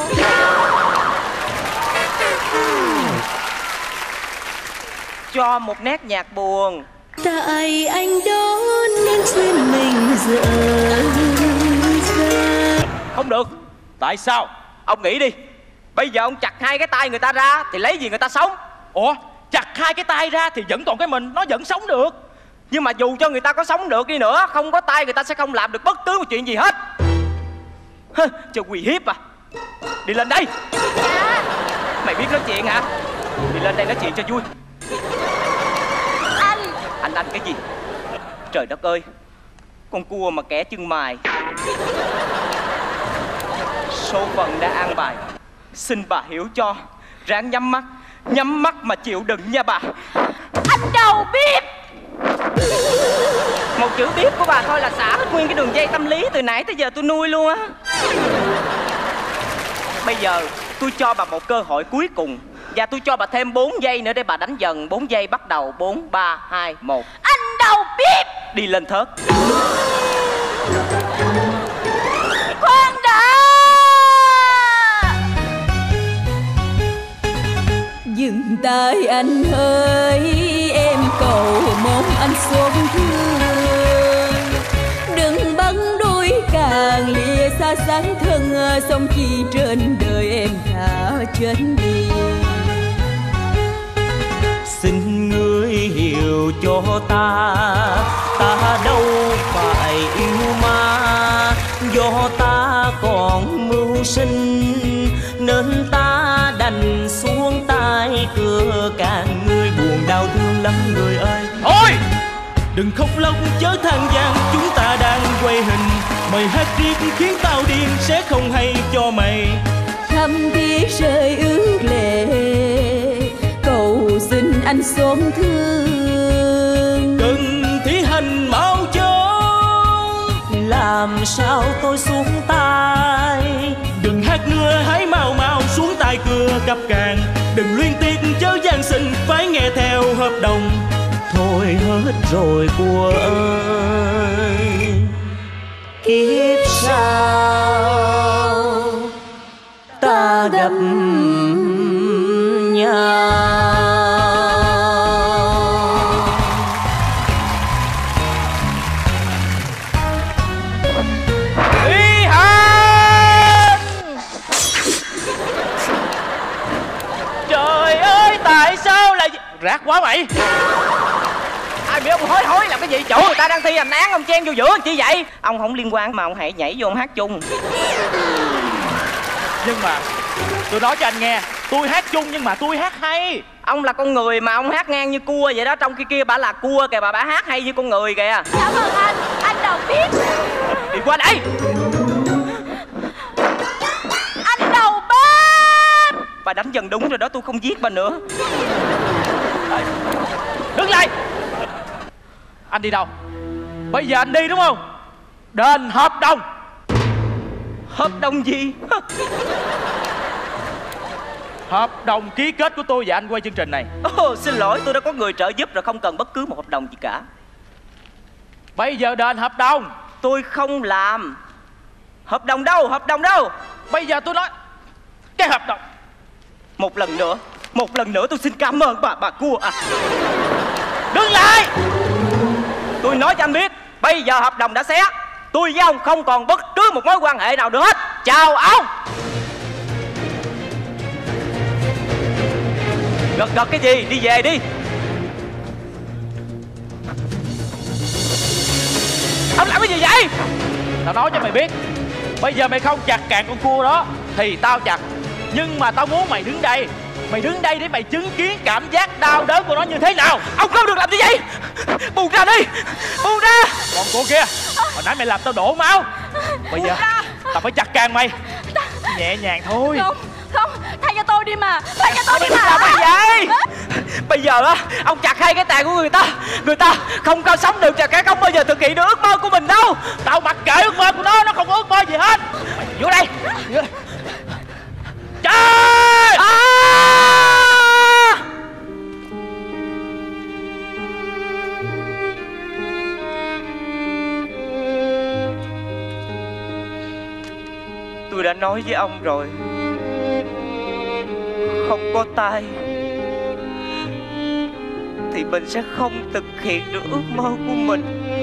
Cho một nét nhạc buồn. Tại anh đó nên duyên mình dở ra. Không được. Tại sao? Ông nghĩ đi, bây giờ ông chặt hai cái tay người ta ra thì lấy gì người ta sống? Ủa, chặt hai cái tay ra thì vẫn còn cái mình, nó vẫn sống được. Nhưng mà dù cho người ta có sống được đi nữa, không có tay người ta sẽ không làm được bất cứ một chuyện gì hết. Hơ, chờ quỳ hiếp à. Đi lên đây. Dạ. Mày biết nói chuyện hả? Đi lên đây nói chuyện cho vui. Anh. Anh anh cái gì? Trời đất ơi, con cua mà kẻ chân mài. Số phận đã an bài, xin bà hiểu cho. Ráng nhắm mắt, nhắm mắt mà chịu đựng nha bà. Anh đầu bếp. Một chữ biết của bà thôi là xả hết nguyên cái đường dây tâm lý từ nãy tới giờ tôi nuôi luôn á. Bây giờ tôi cho bà một cơ hội cuối cùng, và tôi cho bà thêm bốn giây nữa để bà đánh dần. Bốn giây bắt đầu. Bốn, ba, hai, một. Anh đầu bếp. Đi lên thớt. Khoan đã. Dừng tay anh ơi, em cầu mong anh xót thương. Đừng bắn đuôi càng lìa xa sáng thân, sống chi trên đời em đã chết đi. Xin ngươi hiểu cho ta, ta đâu phải yêu ma. Do ta còn mưu sinh nên ta tay cửa, càng người buồn đau thương lắm người ơi. Thôi đừng khóc lóc chớ than vãn, chúng ta đang quay hình. Mày hát riết khiến tao điên, sẽ không hay cho mày. Thầm thiết rơi ướt lệ, cầu xin anh xót thương. Cần thi hành mau chóng, làm sao tôi xuống tay. đừng hát nữa hãy mau mau xuống tay cưa cặp càng. Đừng luyên tiếc chớ gian sinh, phải nghe theo hợp đồng. Thôi hết rồi cua ơi, kiếp sau ta gặp nhau. Đi hành. Trời ơi tại sao lại rác quá mày. Ai biết ông hối hối làm cái gì? Chủ người ta đang thi hành án, ông chen vô giữa chi vậy? Ông không liên quan mà ông hãy nhảy vô ông hát chung. Nhưng mà tôi nói cho anh nghe, tôi hát chung nhưng mà tôi hát hay. Ông là con người mà ông hát ngang như cua vậy đó. Trong khi kia bà là cua kìa, bà bà hát hay như con người kìa. Cảm ơn anh, anh Đầu Bếp. Đi qua đây. Anh Đầu Bếp. Bà đánh dần đúng rồi đó, tôi không giết bà nữa. Đứng lại. Anh đi đâu? Bây giờ anh đi đúng không? Đền hợp đồng. Hợp đồng gì? Hợp đồng ký kết của tôi và anh quay chương trình này. Ồ, xin lỗi, tôi đã có người trợ giúp rồi, không cần bất cứ một hợp đồng gì cả. Bây giờ đền hợp đồng. Tôi không làm. Hợp đồng đâu? Hợp đồng đâu? Bây giờ tôi nói cái hợp đồng. Một lần nữa, một lần nữa tôi xin cảm ơn bà bà cua à. Đứng lại. Tôi nói cho anh biết, bây giờ hợp đồng đã xé. Tôi với ông không còn bất cứ một mối quan hệ nào nữa hết. Chào ông. Gật gật cái gì? Đi về đi. Ông làm cái gì vậy? Tao nói cho mày biết, bây giờ mày không chặt cạn con cua đó thì tao chặt. Nhưng mà tao muốn mày đứng đây. Mày đứng đây để mày chứng kiến cảm giác đau đớn của nó như thế nào. Ông không được làm như vậy. Buông ra đi. Buông ra. Còn cô kia, hồi nãy mày làm tao đổ máu. Bây giờ tao phải chặt càng mày. Nhẹ nhàng thôi. Không, không, tha cho tôi đi mà. Tha cho tôi đi mà. Làm gì vậy? Bây giờ á, ông chặt hai cái tàn của người ta. Người ta không có sống được và cả không bao giờ thực hiện được ước mơ của mình đâu. Tao mặc kệ ước mơ của nó, nó không có ước mơ gì hết. Mày vô đây. Trời à! Tôi đã nói với ông rồi, không có tay thì mình sẽ không thực hiện được ước mơ của mình.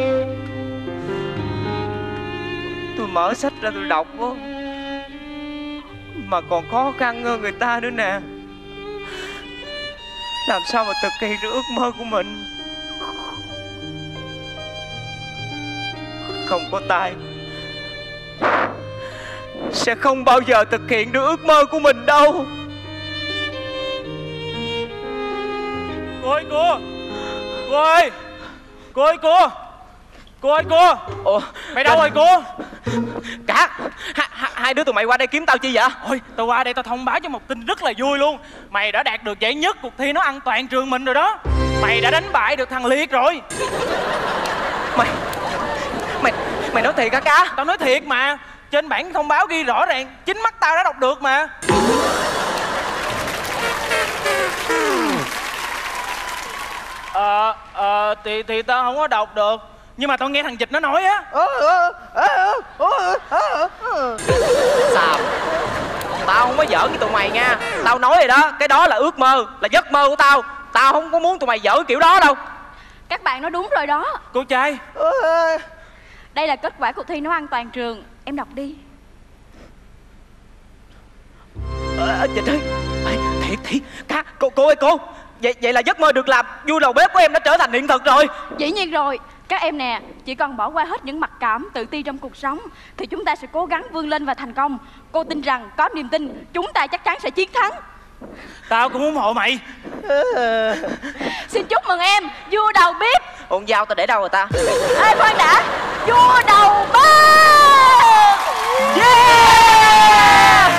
Tôi mở sách ra tôi đọc đó, mà còn khó khăn hơn người ta nữa nè. Làm sao mà thực hiện được ước mơ của mình? Không có tay sẽ không bao giờ thực hiện được ước mơ của mình đâu. Cô ơi cô. Cô ơi. Cô ơi cô. Cô ơi cô. Ủa mày đâu rồi cô? Cả hai, hai, hai đứa tụi mày qua đây kiếm tao chi vậy? Ôi tao qua đây tao thông báo cho một tin rất là vui luôn. Mày đã đạt được giải nhất cuộc thi nấu ăn toàn trường mình rồi đó. Mày đã đánh bại được thằng Liệt rồi. Mày Mày Mày nói thiệt hả Cá? Tao nói thiệt mà. Trên bảng thông báo ghi rõ ràng, chính mắt tao đã đọc được mà. Ờ, ờ, thì, thì tao không có đọc được. Nhưng mà tao nghe thằng Dịch nó nói á. Sao? Tao không có giỡn với tụi mày nha. Tao nói rồi đó, cái đó là ước mơ, là giấc mơ của tao. Tao không có muốn tụi mày giỡn kiểu đó đâu. Các bạn nói đúng rồi đó. Cô trai. Đây là kết quả cuộc thi nấu ăn toàn trường. Em đọc đi. Ờ, Dịch ơi, thiệt thiệt Cá, cô, cô ơi cô. Vậy, vậy là giấc mơ được làm vui đầu bếp của em đã trở thành hiện thực rồi. Dĩ nhiên rồi. Các em nè, chỉ cần bỏ qua hết những mặc cảm, tự ti trong cuộc sống thì chúng ta sẽ cố gắng vươn lên và thành công. Cô tin rằng có niềm tin chúng ta chắc chắn sẽ chiến thắng. Tao cũng ủng hộ mày. Xin chúc mừng em, vua đầu bếp. Con dao tao để đâu rồi ta? Ê khoan đã, vua đầu bếp. Yeah!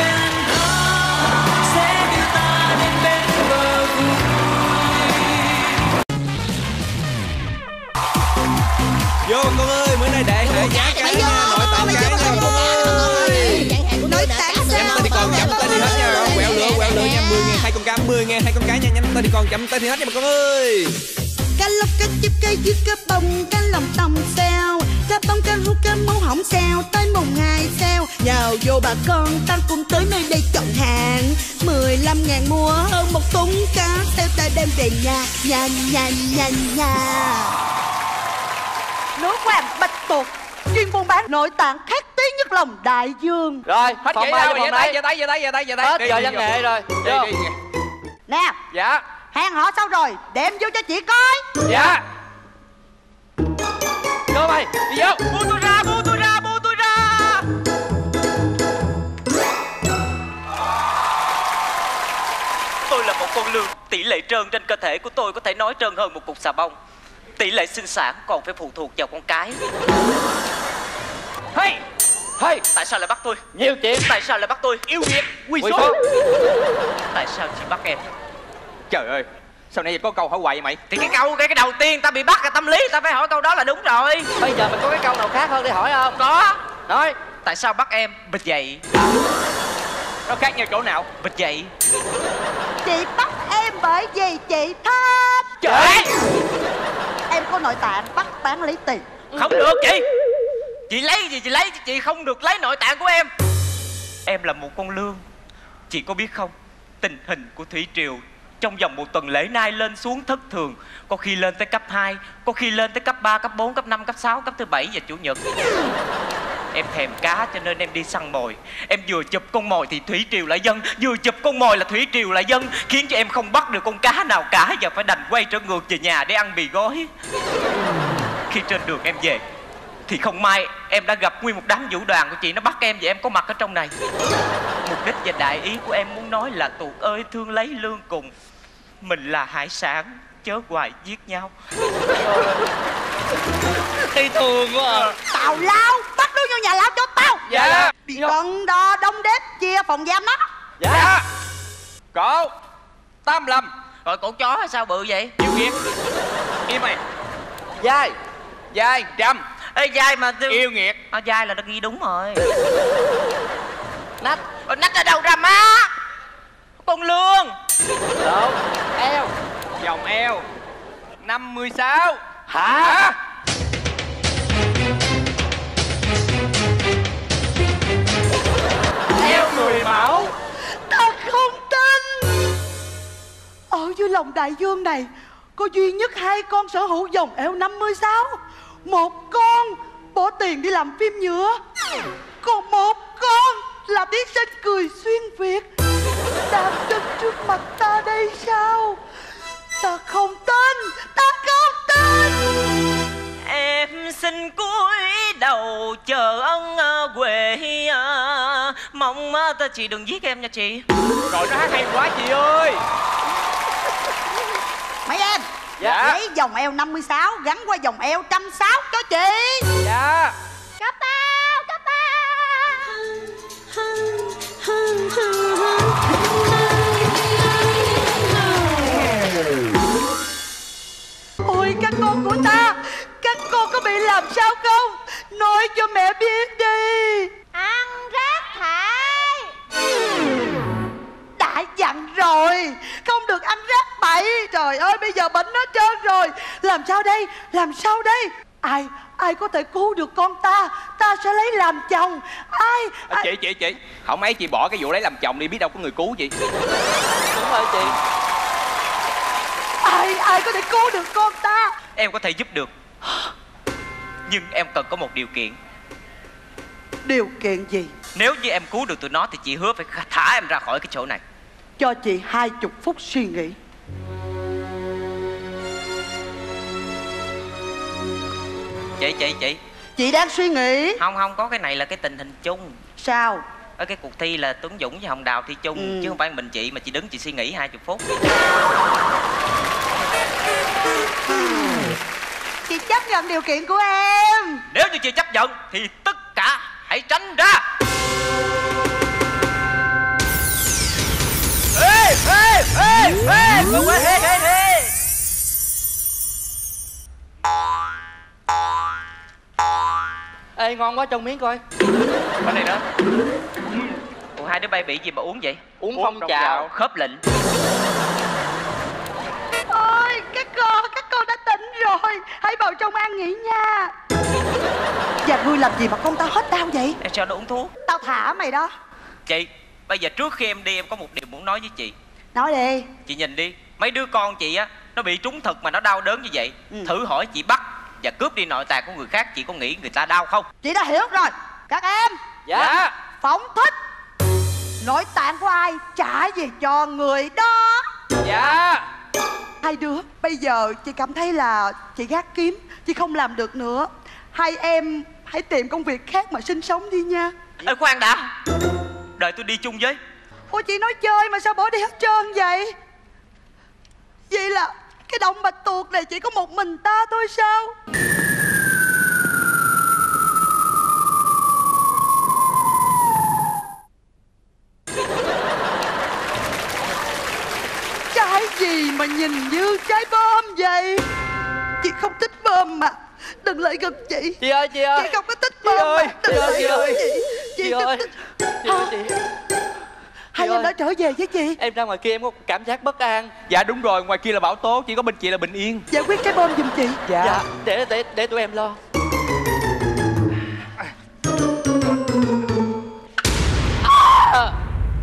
Vô con ơi, bữa nay đại hệ giá cái nha, nội tạng cái nha con ơi. Nội tạng Nhanh tay đi con, chậm tay đi hết nha. Quẹo lửa, quẹo lửa nha, mười ngàn hai con cá, mười ngàn hai con cá nha, nhanh tay đi con, chậm tay đi hết nha bà con ơi. Cá lóc, cá chép, cá dứt, cá bông, cá lòng tòng xeo, cá bông, cá rút, cá mấu hỏng xeo, tới mùng hai xeo. Nhào vô bà con, ta cùng tới nơi đây chọn hàng. Mười lăm ngàn mua hơn một thúng cá, theo ta đem về nhà, nhà, nhà, nhà, nhà. Nước của em bạch tuộc, chuyên buôn bán nội tạng khét tiếng nhất lòng đại dương. Rồi, Hết phòng vậy ba đâu, cho về phòng tay, đấy. về tay, về tay, về tay, về tay. Hết Đi, giờ đi, văn vô. nghệ rồi. Đi, Vô. đi, đi. Nè, Dạ, hàng họ sao rồi, đem vô cho chị coi. dạ. Vô mày, đi vô. Bu tôi ra, bu tôi ra, bu tôi ra. Tôi là một con lươn, tỷ lệ trơn trên cơ thể của tôi có thể nói trơn hơn một cục xà bông. Tỷ lệ sinh sản còn phải phụ thuộc vào con cái. Hey, hey, Tại sao lại bắt tôi? nhiều chuyện. Tại sao lại bắt tôi? Yêu nghiệt, quy Quy số. số. Tại sao chị bắt em? Trời ơi, sau này có câu hỏi hoài vậy mày? Thì cái câu cái cái đầu tiên ta bị bắt là tâm lý, ta phải hỏi câu đó là đúng rồi. Bây giờ mình có cái câu nào khác hơn để hỏi không? Có. Nói. Tại sao bắt em? Bịch dậy. Nó khác nhau chỗ nào? Bịch dậy. Chị bắt em bởi vì chị thích. Trời! Em có nội tạng bắt bán lấy tiền. Không được chị. Chị lấy gì chị lấy, chị không được lấy nội tạng của em. Em là một con lươn. Chị có biết không, tình hình của thủy triều trong vòng một tuần lễ nay lên xuống thất thường. Có khi lên tới cấp hai, có khi lên tới cấp ba, cấp bốn, cấp năm, cấp sáu, cấp thứ bảy và chủ nhật. Em thèm cá cho nên em đi săn mồi. Em vừa chụp con mồi thì thủy triều lại dâng, vừa chụp con mồi là thủy triều lại dâng, khiến cho em không bắt được con cá nào cả và phải đành quay trở ngược về nhà để ăn mì gói. Khi trên đường em về thì không may em đã gặp nguyên một đám vũ đoàn của chị, nó bắt em và em có mặt ở trong này. Mục đích và đại ý của em muốn nói là tuột ơi thương lấy lương cùng, mình là hải sản chớ hoài giết nhau. Thấy thương quá à. Tào lao, bắt nó vô nhà lao cho tao. Dạ. Bị con đo đông đếp chia phòng giam đó. Dạ. Cổ tám lăm. Rồi cổ chó sao bự vậy? Yêu nghiệt. Im mày. Dai. Dài trăm. Ê dai mà tôi... Yêu nghiệt. À, dai là nó ghi đúng rồi. Nách. Ờ, nách ở đâu ra má? Con lương. Đâu. Eo. Vòng eo năm mươi sáu. Hả? Hả? Eo người mẫu. Tao không tin. Ở dưới lòng đại dương này có duy nhất hai con sở hữu vòng eo năm mươi sáu. Một con bỏ tiền đi làm phim nhựa, còn một con là biết sinh cười xuyên Việt đang đứng trước mặt ta đây sao? Ta không tin, ta không tin. Em xin cúi đầu chờ ân huệ, mong ta chị đừng giết em nha chị. Rồi nó hát hay quá chị ơi. Mấy em, Dạ. lấy vòng eo năm mươi sáu gắn qua vòng eo một trăm sáu cho chị. Dạ. Cấp tao, cấp tao. Ôi các con của ta, các con có bị làm sao không? Nói cho mẹ biết đi. Ăn rác thải. Đã dặn rồi, không được ăn rác bậy. Trời ơi bây giờ bệnh nó trơn rồi. Làm sao đây, làm sao đây? Ai, ai có thể cứu được con ta, ta sẽ lấy làm chồng. Ai, À, ai... chị chị chị không mấy chị bỏ cái vụ lấy làm chồng đi, biết đâu có người cứu chị. Đúng rồi chị. Ai, ai có thể cứu được con ta? Em có thể giúp được, nhưng em cần có một điều kiện. Điều kiện gì? Nếu như em cứu được tụi nó thì chị hứa phải thả em ra khỏi cái chỗ này. Cho chị hai chục phút suy nghĩ. Chị chị chị Chị đang suy nghĩ. Không không, có cái này là cái tình hình chung. Sao? ở cái cuộc thi là Tuấn Dũng với Hồng Đào thi chung, ừ. chứ không phải mình chị mà chị đứng chị suy nghĩ hai mươi phút. Chị chấp nhận điều kiện của em. Nếu như chị chấp nhận thì tất cả hãy tránh ra. Ê ê ê ê đừng quên hê hê hê. Ê ngon quá, trông miếng coi. Bên này nữa. Ủa hai đứa bay bị gì mà uống vậy? Uống, uống phong trào khớp lệnh. Ôi các cô, các cô đã tỉnh rồi. Hãy vào trong ăn nghỉ nha. Và ngươi làm gì mà con tao hết đau vậy? Em cho nó uống thuốc. Tao thả mày đó. Chị, bây giờ trước khi em đi em có một điều muốn nói với chị. Nói đi. Chị nhìn đi, mấy đứa con chị á, nó bị trúng thực mà nó đau đớn như vậy. ừ. Thử hỏi chị bắt và cướp đi nội tạng của người khác, chị có nghĩ người ta đau không? Chị đã hiểu rồi. Các em. Dạ. Phóng thích nội tạng của ai trả về cho người đó. Dạ. Hai đứa, bây giờ chị cảm thấy là chị gác kiếm, chị không làm được nữa. Hai em hãy tìm công việc khác mà sinh sống đi nha. Ê khoan đã, đợi tôi đi chung với. Ôi chị nói chơi mà sao bỏ đi hết trơn vậy? Vậy là cái động bạch tuộc này chỉ có một mình ta thôi sao? Cái gì mà nhìn như trái bom vậy? Chị không thích bom mà. Đừng lại gần chị. Chị ơi, chị ơi. Chị không có thích bom mà. Đừng chị ơi, lại chị gần ơi. chị. Chị, chị ơi. Chị ơi, chị. Hai em đã trở về với chị. Em ra ngoài kia em có cảm giác bất an. Dạ đúng rồi, ngoài kia là bão tố, chỉ có bên chị là bình yên. Giải quyết cái bom giùm chị. Dạ, dạ. Để, để, để tụi em lo. À.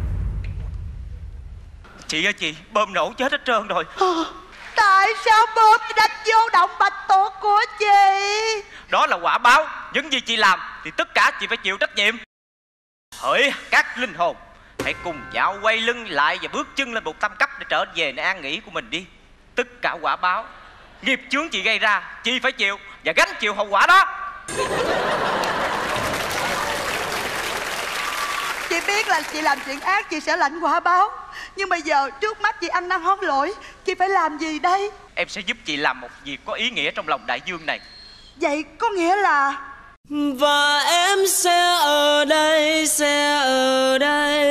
Chị ơi chị, bom nổ chết hết trơn rồi. À, tại sao bom đặt vô động bạch tuộc của chị? Đó là quả báo. Những gì chị làm thì tất cả chị phải chịu trách nhiệm. Hỡi các linh hồn, hãy cùng nhau quay lưng lại và bước chân lên một tam cấp để trở về nơi an nghỉ của mình đi. Tất cả quả báo, nghiệp chướng chị gây ra, chị phải chịu và gánh chịu hậu quả đó. Chị biết là chị làm chuyện ác chị sẽ lãnh quả báo. Nhưng bây giờ trước mắt chị ăn năn hối lỗi, chị phải làm gì đây? Em sẽ giúp chị làm một việc có ý nghĩa trong lòng đại dương này. Vậy có nghĩa là... Và em sẽ ở đây, sẽ ở đây.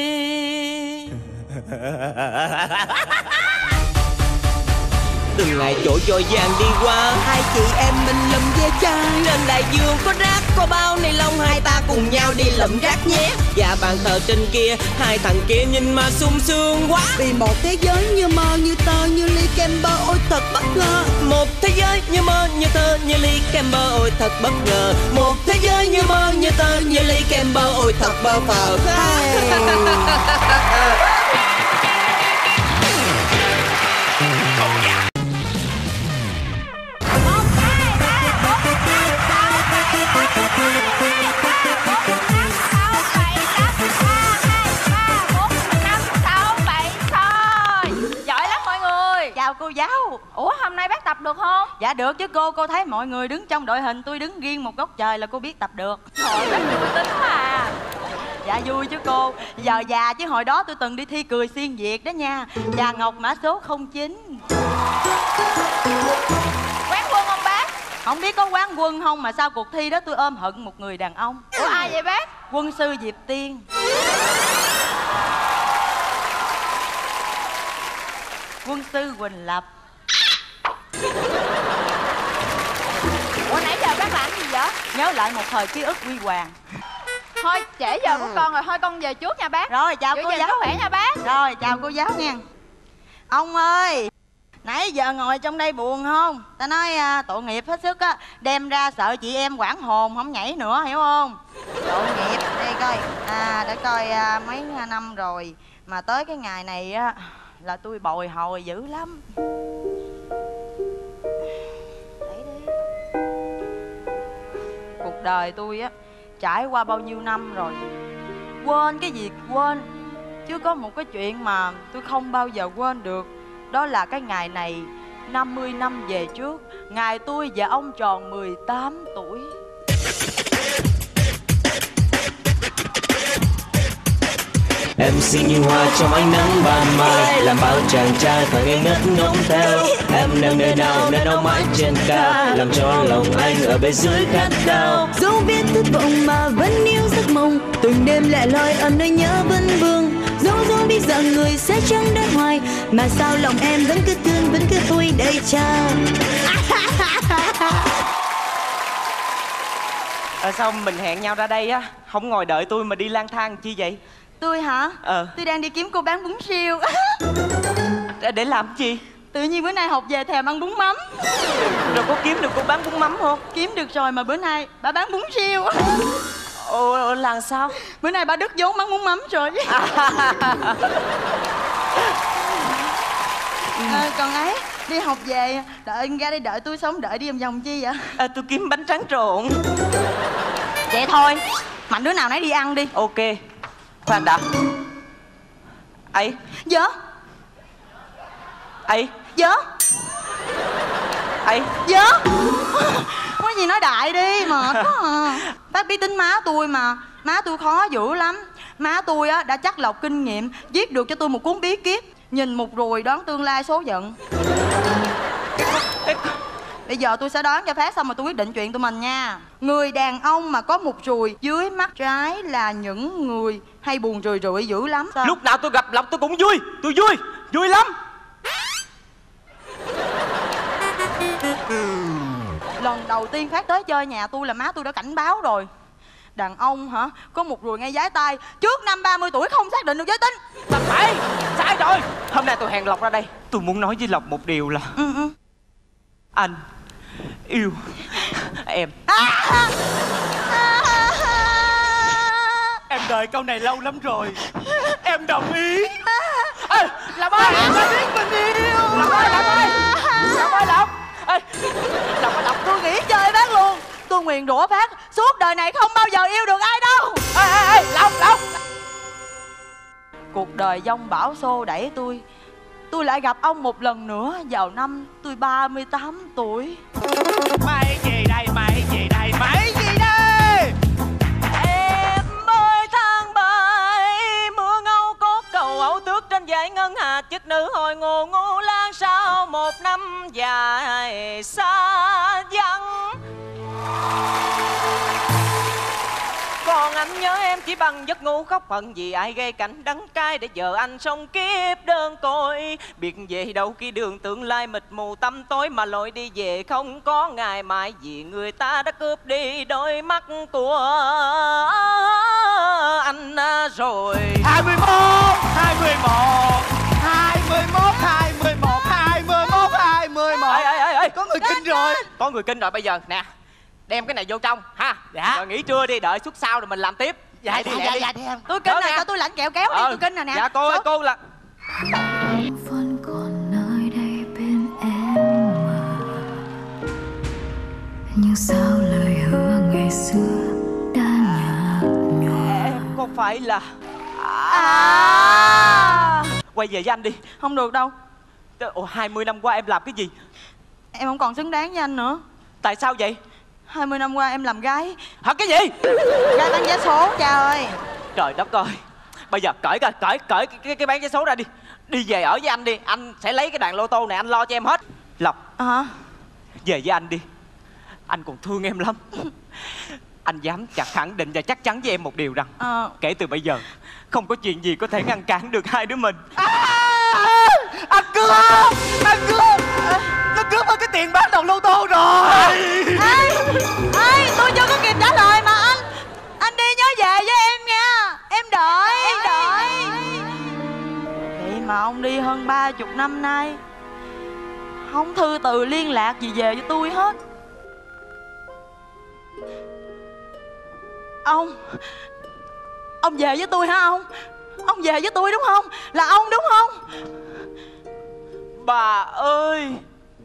Từng ngày trôi trôi vàng đi qua, hai chị em mình lùm ve chai. Trên đại dương có rác có bao ni lông, hai ta cùng nhau đi lụm rác nhé. Và bàn thờ trên kia, hai thằng kia nhìn mà sung sướng quá. Vì một thế giới như mơ như tơ như ly kem bơ, ôi thật bất ngờ. Một thế giới như mơ như tơ như ly kem bơ, ôi thật bất ngờ. Một thế giới như mơ như tơ như ly kem bơ, ôi thật bơ phờ. Chào cô giáo. Ủa hôm nay bác tập được không? Dạ được chứ cô. Cô thấy mọi người đứng trong đội hình, tôi đứng riêng một góc trời là cô biết tập được. Trời bác vui tính quá à. Dạ vui chứ cô. Giờ già chứ hồi đó tôi từng đi thi cười xuyên Việt đó nha. Trà Ngọc mã số không chín. Quán quân không bác? Không biết có quán quân không mà sau cuộc thi đó tôi ôm hận một người đàn ông. Ủa ai vậy bác? Quân sư Diệp Tiên. Quân sư Quỳnh Lập. Ủa nãy giờ bác làm gì vậy? Nhớ lại một thời ký ức huy hoàng. Thôi trễ giờ của con rồi, thôi con về trước nha bác. Rồi chào Giữ cô giáo. khỏe nha bác. Rồi chào cô giáo nha. Ông ơi, nãy giờ ngồi trong đây buồn không? Ta nói à, tội nghiệp hết sức á, đem ra sợ chị em quảng hồn không nhảy nữa, hiểu không? Tội nghiệp. Đây coi, à để coi à, mấy năm rồi mà tới cái ngày này á là tôi bồi hồi dữ lắm. Lấy đi. Cuộc đời tôi á trải qua bao nhiêu năm rồi, quên cái gì quên, chứ có một cái chuyện mà tôi không bao giờ quên được. Đó là cái ngày này năm mươi năm về trước, ngày tôi và ông tròn mười tám tuổi. Em xinh như hoa trong ánh nắng ban mai, làm bao chàng trai phải ngây ngất ngóng theo. Em đang nơi nào nơi nào mãi trên cao, làm cho lòng anh ở bên dưới khát khao. Dẫu biết thất vọng mà vẫn yêu giấc mộng, từng đêm lẻ loi ở nơi nhớ vấn vương. Dẫu dẫu biết rằng người sẽ chẳng đến hoài, mà sao lòng em vẫn cứ thương vẫn cứ vui đầy trao. Ờ sao mình hẹn nhau ra đây á, không ngồi đợi tôi mà đi lang thang chi vậy? Tôi hả? Ờ. Tôi đang đi kiếm cô bán bún riêu. Để làm gì? Tự nhiên bữa nay học về thèm ăn bún mắm. Rồi có kiếm được cô bán bún mắm không? Kiếm được rồi mà bữa nay bà bán bún riêu. Ồ, làm sao? Bữa nay bà đứt vốn bán bún mắm rồi. À, còn ấy, đi học về đợi ra đây đợi tôi sống đợi đi vòng vòng chi vậy? À, tôi kiếm bánh tráng trộn. Vậy thôi, mạnh đứa nào nấy đi ăn đi. Ok. Khoan đã. Ấy. Dạ. Ấy. Dạ. Ấy. Dạ. Có gì nói đại đi, mệt quá à. Bác biết tính má tôi mà. Má tôi khó dữ lắm. Má tôi á đã chắc lọc kinh nghiệm, viết được cho tôi một cuốn bí kíp nhìn một ruồi đoán tương lai số phận. Bây giờ tôi sẽ đoán cho Phát xong rồi tôi quyết định chuyện tụi mình nha. Người đàn ông mà có một ruồi dưới mắt trái là những người hay buồn rười rượi dữ lắm. Sao? Lúc nào tôi gặp Lộc tôi cũng vui. Tôi vui, vui lắm. Lần đầu tiên Phát tới chơi nhà tôi là má tôi đã cảnh báo rồi. Đàn ông hả? Có một ruồi ngay giái tay, trước năm ba mươi tuổi không xác định được giới tính. Là phải, sai rồi. Hôm nay tôi hẹn Lộc ra đây. Tôi muốn nói với Lộc một điều là ừ, ừ. anh yêu em. À, à, à, em đợi câu này lâu lắm rồi. Em đồng ý. Ê, Lộc ơi, em đã biết mình yêu. Lộc ơi, Lộc ơi. Lộc ơi, Lộc. Ê, Lộc ơi, Lộc. Tôi nghĩ chơi Phát luôn. Tôi nguyền rủa Phát suốt đời này không bao giờ yêu được ai đâu. Ê, ê, ê, Lộc, Lộc. Cuộc đời dông bão xô đẩy tôi. Tôi lại gặp ông một lần nữa vào năm tôi ba mươi tám tuổi. Mày gì đây, mày gì đây, mày gì đây? Em ơi tháng bảy, mưa ngâu cốt cầu ẩu tước trên dãy ngân hà, chức nữ hồi ngô ngô lan sau một năm dài xa vắng. Còn anh nhớ em chỉ bằng giấc ngủ khóc hận vì ai gây cảnh đắng cay để giờ anh sống kiếp đơn côi. Biết về đâu khi đường tương lai mịt mù tăm tối mà lối đi về không có ngày mai vì người ta đã cướp đi đôi mắt của anh rồi. Hai mươi mốt, hai mươi mốt, hai mươi mốt, hai mươi mốt, hai mươi mốt, hai mươi mốt. Ê, ê, ê, ê. Có người kinh rồi. Có người kinh rồi bây giờ nè. Đem cái này vô trong ha. Dạ. Rồi nghỉ trưa đi, đợi suốt sau rồi mình làm tiếp. Dạ, đi, dạ, lẹ dạ, đi. dạ, đi em. Tôi kinh Đó này nè. cho tôi lãnh kẹo kéo đi. Ừ. Tôi kinh này nè. Dạ cô ơi, Số... cô là vẫn còn nơi đây bên em mà, nhưng sao lời hứa ngày xưa đã nhạt nhòa. em có phải là À, quay về với anh đi. không được đâu. Ồ, hai mươi năm qua em làm cái gì? Em không còn xứng đáng với anh nữa. Tại sao vậy? Hai mươi năm qua em làm gái. Hả, cái gì? Gái bán vé số cha ơi. Trời đất ơi. Bây giờ cởi coi, cởi cởi cái, cái, cái bán vé số ra đi. Đi về ở với anh đi. Anh sẽ lấy cái đàn lô tô này anh lo cho em hết. Lộc, Hả? về với anh đi. Anh còn thương em lắm. Anh dám chặt khẳng định và chắc chắn với em một điều rằng à... kể từ bây giờ không có chuyện gì có thể ngăn cản được hai đứa mình. À, anh cướp, anh cướp, nó cướp hết cái tiền bán đồng lô tô rồi. Ê, ê, tôi chưa có kịp trả lời mà anh. Anh đi nhớ về với em nha. Em đợi, em đợi. Vậy mà ông đi hơn ba chục năm nay không thư từ liên lạc gì về với tôi hết. Ông Ông về với tôi hả ông? Ông về với tôi đúng không? Là ông đúng không? Bà ơi,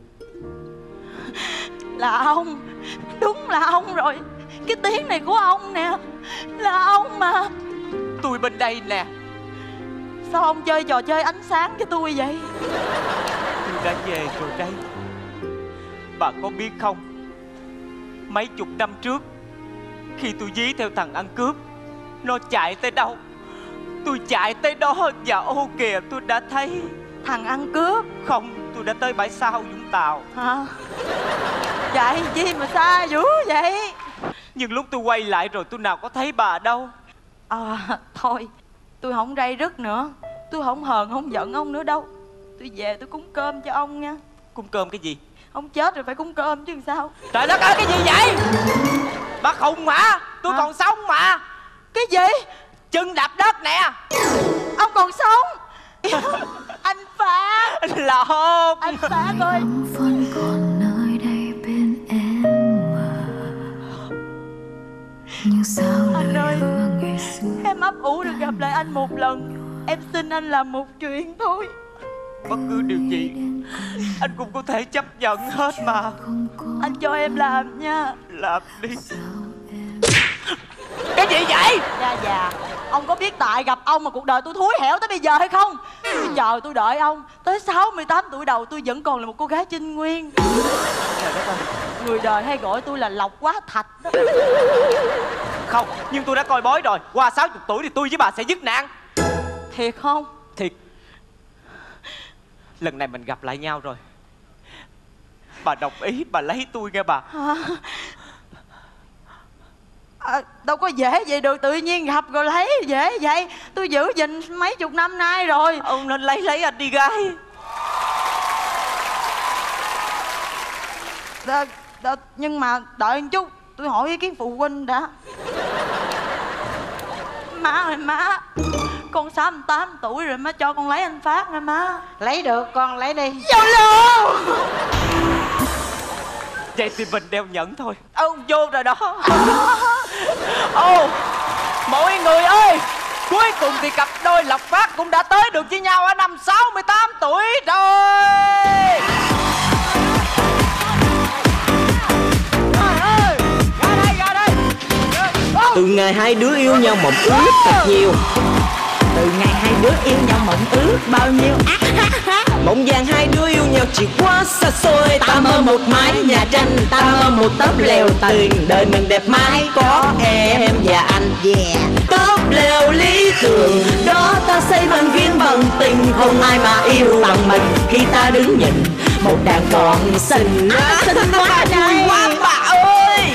là ông. Đúng là ông rồi. Cái tiếng này của ông nè. Là ông mà. tôi bên đây nè. Sao ông chơi trò chơi ánh sáng với tôi vậy? Tôi đã về rồi đây. Bà có biết không, mấy chục năm trước khi tôi dí theo thằng ăn cướp, nó chạy tới đâu Tôi chạy tới đó và ô kìa tôi đã thấy. Thằng ăn cướp? Không, tôi đã tới bãi sau Vũng Tàu. Hả? Chạy chi mà xa dữ vậy? Nhưng lúc tôi quay lại rồi tôi nào có thấy bà đâu. À thôi, tôi không ray rứt nữa. Tôi không hờn không giận ông nữa đâu. Tôi về tôi cúng cơm cho ông nha. Cúng cơm cái gì? Ông chết rồi phải cúng cơm chứ sao. Trời đất ơi, cái gì vậy? Bà khùng hả? Tôi à? còn sống mà. Cái gì? Chân đạp đất nè. Ông còn sống? Anh Phát. Là hôn. Anh Phát ơi. Vẫn còn nơi đây bên em mà. Nhưng sao anh lời ơi, hứa ngày xưa. em ấp ủ được gặp lại anh một lần. Em xin anh làm một chuyện thôi. Bất cứ điều gì anh cũng có thể chấp nhận hết mà. Anh cho em làm nha. Làm đi. Cái gì vậy? Dạ dạ. Ông có biết tại gặp ông mà cuộc đời tôi thúi hẻo tới bây giờ hay không? Tôi chờ tôi đợi ông tới sáu mươi tám tuổi đầu tôi vẫn còn là một cô gái trinh nguyên. Trời đất ơi. Người đời hay gọi tôi là Lộc Quá Thạch đó. Không, nhưng tôi đã coi bói rồi. Qua sáu mươi tuổi thì tôi với bà sẽ dứt nạn. Thiệt không? Thiệt. Lần này mình gặp lại nhau rồi. Bà đồng ý bà lấy tôi nghe bà. Hả? À, đâu có dễ vậy được, tự nhiên gặp rồi lấy dễ vậy. Tôi giữ gìn mấy chục năm nay rồi. Ông nên lấy lấy anh đi gái. Đ, đ, nhưng mà đợi một chút, tôi hỏi ý kiến phụ huynh đã. Má ơi má, con sáu mươi tám tuổi rồi má cho con lấy anh Phát nha má. Lấy được, con lấy đi. Vô luôn. Vậy thì mình đeo nhẫn thôi. Ông vô rồi đó. Ô, mọi người ơi, cuối cùng thì cặp đôi Lộc Phát cũng đã tới được với nhau ở năm sáu mươi tám tuổi rồi. Trời ơi, ra đây, ra đây. Từ ngày hai đứa yêu nhau mộng ước thật nhiều. Từ ngày hai đứa yêu nhau mộng ước bao nhiêu. Mộng vàng hai đứa yêu nhau chỉ quá xa xôi. Ta mơ một mái nhà tranh, ta mơ một tấm lều tường. Đời mình đẹp mãi có em và anh. Yeah. Tấm lều lý tưởng đó ta xây bằng viên bằng tình. Không ai mà yêu bằng mình khi ta đứng nhìn một đàn con xinh. À, xinh quá đây. Quá bà ơi.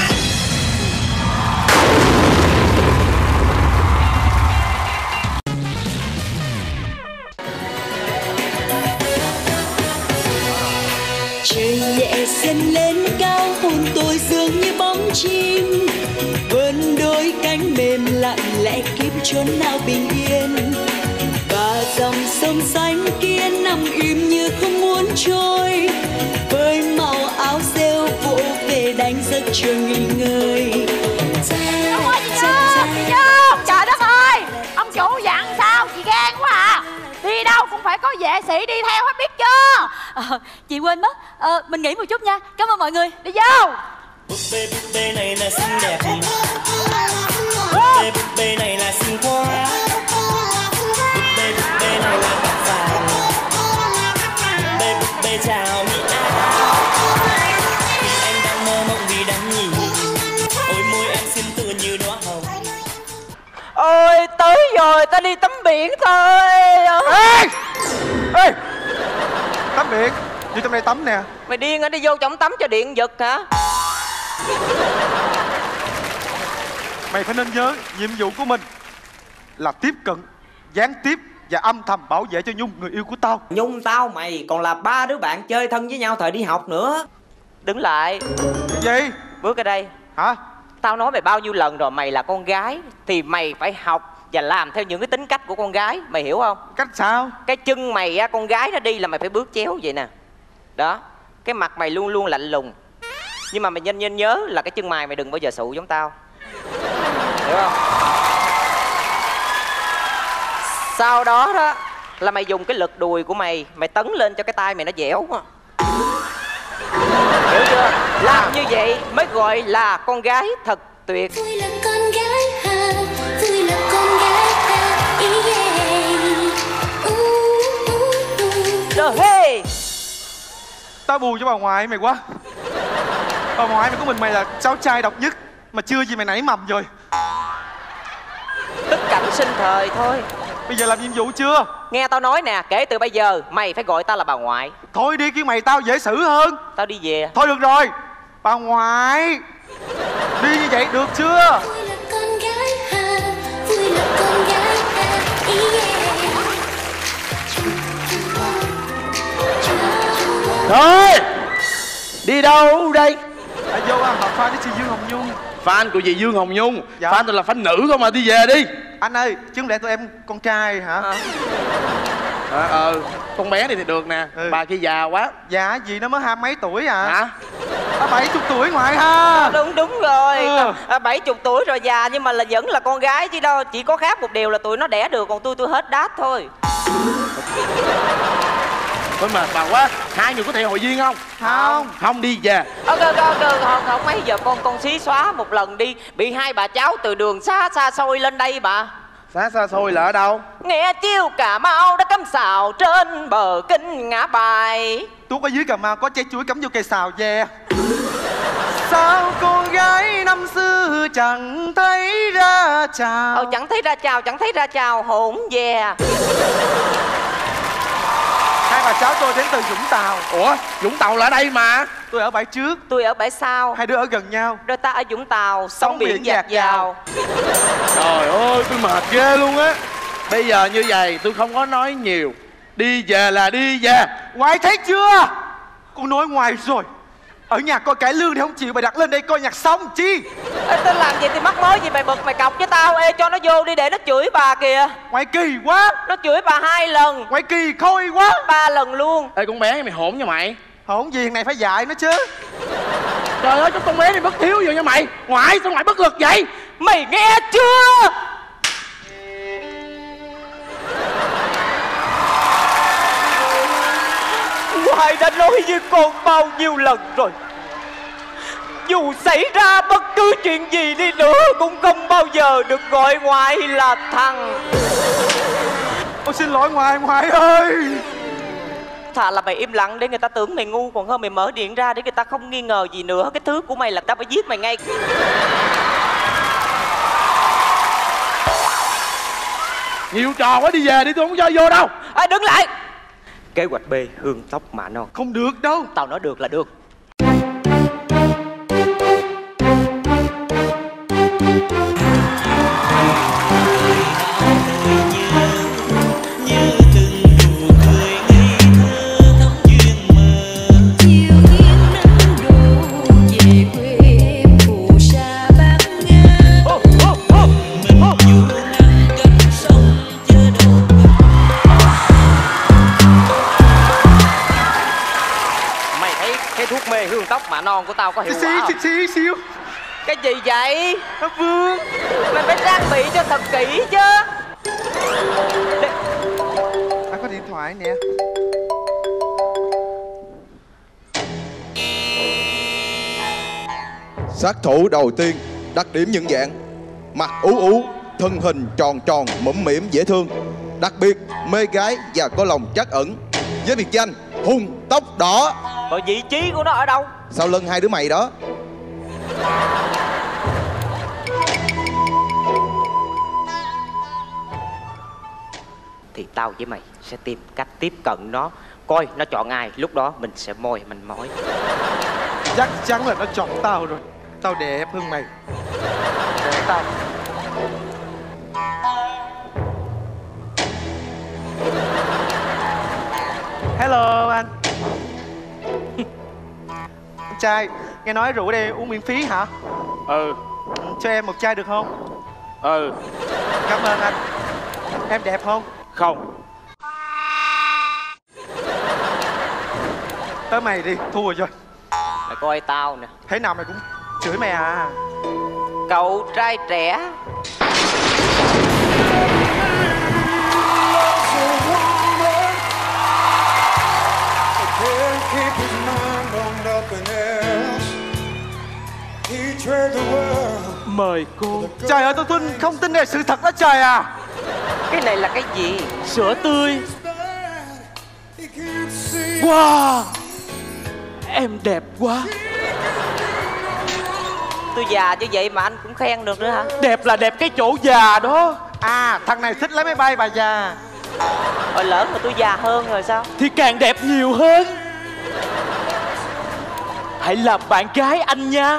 Trời nhẹ dần lên cao hồn tôi dường như bóng chim vươn đôi cánh mềm lặng lẽ kiếm chốn nào bình yên và dòng sông xanh kia nằm im như không muốn trôi với màu áo rêu vỗ về đánh giấc chưa nghỉ ngơi. Ông ơi chị Nhung, chị Nhung, trời đất ơi, ông chủ dặn sao chị ghen quá à. Đi đâu cũng phải có vệ sĩ đi theo hết biết chưa. À, chị quên mất, à, mình nghỉ một chút nha. Cảm ơn mọi người. Đi vô. Búp bê búp bê này là xinh đẹp. Búp bê búp bê này là xinh quá. Búp bê búp bê này là bạc vàng. Búp bê búp bê chào mỹ An. Vì anh đang mơ mộng vì đắm nhìn. Ôi môi em xinh tựa như đóa hồng. Ôi tới rồi, ta đi tắm biển thôi. Ê! Ê! Tắm biển? Đi trong đây tắm nè. Mày điên hả? Đi vô trong tắm cho điện giật hả? Mày phải nên nhớ nhiệm vụ của mình là tiếp cận, gián tiếp và âm thầm bảo vệ cho Nhung, người yêu của tao. Nhung tao mày còn là ba đứa bạn chơi thân với nhau thời đi học nữa. Đứng lại. Cái gì? Bước ở đây. Hả? Tao nói mày bao nhiêu lần rồi, mày là con gái thì mày phải học và làm theo những cái tính cách của con gái, mày hiểu không? Cách sao? Cái chân mày á, con gái nó đi là mày phải bước chéo vậy nè. Đó. Cái mặt mày luôn luôn lạnh lùng. Nhưng mà mày nhanh nhanh nhớ là cái chân mày mày đừng bao giờ sụ giống tao. Hiểu không? Sau đó đó là mày dùng cái lực đùi của mày, mày tấn lên cho cái tay mày nó dẻo quá. Hiểu chưa? Làm như vậy mới gọi là con gái thật tuyệt. Vui là con gái ha, vui là con gái ha, yeah. uh, uh, uh. Rồi hey. Tao buồn cho bà ngoại mày quá. Bà ngoại mày của mình mày là cháu trai độc nhất mà chưa gì mày nảy mầm rồi. Tức cảnh sinh thời thôi. Bây giờ làm nhiệm vụ chưa? Nghe tao nói nè, kể từ bây giờ mày phải gọi tao là bà ngoại. Thôi đi, kêu mày tao dễ xử hơn. Tao đi về. Thôi được rồi, bà ngoại. Đi như vậy được chưa? Thôi, đi đâu đây? À, vô à, học fan với chị Dương Hồng Nhung. Fan của chị Dương Hồng Nhung. Dạ. Fan tôi là fan nữ không mà, đi về đi. Anh ơi, chứ không lẽ tụi em con trai hả? À. À, ờ, con bé này thì được nè. Ừ. Bà kia già quá. Dạ, gì nó mới hai mấy tuổi à? Hả? À, bảy chục tuổi ngoại ha. Đúng đúng rồi. Ừ. À, bảy chục tuổi rồi già nhưng mà là vẫn là con gái chứ đâu. Chỉ có khác một điều là tụi nó đẻ được, còn tôi tôi hết đát thôi. Thôi mà bà quá, hai người có thể hội viên không? Không. Không, đi về. Ờ, cơ, cơ, cơ, không, không, mấy giờ con con xí xóa một lần đi. Bị hai bà cháu từ đường xa xa xôi lên đây bà. Xa xa xôi là ở đâu? Nghe chiêu Cà Mau đã cắm xào trên bờ kinh ngã bài. Tuốt ở dưới Cà Mau có trái chuối cắm vô cây xào ve. Sao con gái năm xưa chẳng thấy ra chào? Ờ, chẳng thấy ra chào, chẳng thấy ra chào, hỗn ve. Hai bà cháu tôi đến từ Vũng Tàu. Ủa, Vũng Tàu là ở đây mà. Tôi ở bãi trước. Tôi ở bãi sau. Hai đứa ở gần nhau. Rồi ta ở Vũng Tàu, sông biển dạt dào. Trời ơi, tôi mệt ghê luôn á. Bây giờ như vậy tôi không có nói nhiều. Đi về là đi về. Ngoại thấy chưa? Con nói ngoài rồi. Ở nhà coi cải lương thì không chịu, mày đặt lên đây coi nhạc xong chi. Ê, tao làm gì thì mắc mớ gì mày bực mày cọc với tao. Ê, cho nó vô đi để nó chửi bà kìa. Ngoại kỳ quá. Nó chửi bà hai lần. Ngoại kỳ khôi quá. Ba lần luôn. Ê, con bé mày hỗn nha mày. Hỗn gì, thằng này phải dạy nó chứ. Trời ơi, con bé này bất hiếu rồi nha mày. Ngoại, sao ngoại bất lực vậy? Mày nghe chưa? Ngoại đã nói với con bao nhiêu lần rồi. Dù xảy ra bất cứ chuyện gì đi nữa cũng không bao giờ được gọi ngoại là thằng. Ôi xin lỗi ngoại, ngoại ơi. Thà là mày im lặng để người ta tưởng mày ngu, còn hơn mày mở điện ra để người ta không nghi ngờ gì nữa. Cái thứ của mày là tao phải giết mày ngay. Nhiều trò quá, đi về đi, tôi không cho vô đâu. À, đứng lại. Kế hoạch B, hương tóc mạ non. Không được đâu. Tao nói được là được. Mạ non của tao có hiệu xí, quả xí, xí, xíu. Cái gì vậy? Nó Vương. Mày phải trang bị cho thật kỹ chứ. Để... À, có điện thoại nè. Sát thủ đầu tiên, đặc điểm nhận dạng: mặt ú ú, thân hình tròn tròn, mũm mĩm dễ thương, đặc biệt mê gái và có lòng trắc ẩn. Với biệt danh Hùng Tóc Đỏ. Rồi vị trí của nó ở đâu? Sau lưng hai đứa mày đó. Thì tao với mày sẽ tìm cách tiếp cận nó. Coi nó chọn ai, lúc đó mình sẽ mồi mình mối. Chắc chắn là nó chọn tao rồi. Tao đẹp hơn mày. Để tao. Hello anh. Anh trai, nghe nói rượu ở đây uống miễn phí hả? Ừ. Cho em một chai được không? Ừ. Cảm ơn anh. Em đẹp không? Không. Tới mày đi, thua rồi. Mày coi tao nè. Thế nào mày cũng chửi mày à? Cậu trai trẻ. Mời cô. Trời ơi, tôi tin, không tin là sự thật đó trời à. Cái này là cái gì? Sữa tươi. Wow, em đẹp quá. Tôi già như vậy mà anh cũng khen được nữa hả? Đẹp là đẹp cái chỗ già đó. À, thằng này thích lấy máy bay bà già. Rồi lỡ mà tôi già hơn rồi sao? Thì càng đẹp nhiều hơn. Hãy làm bạn gái anh nha.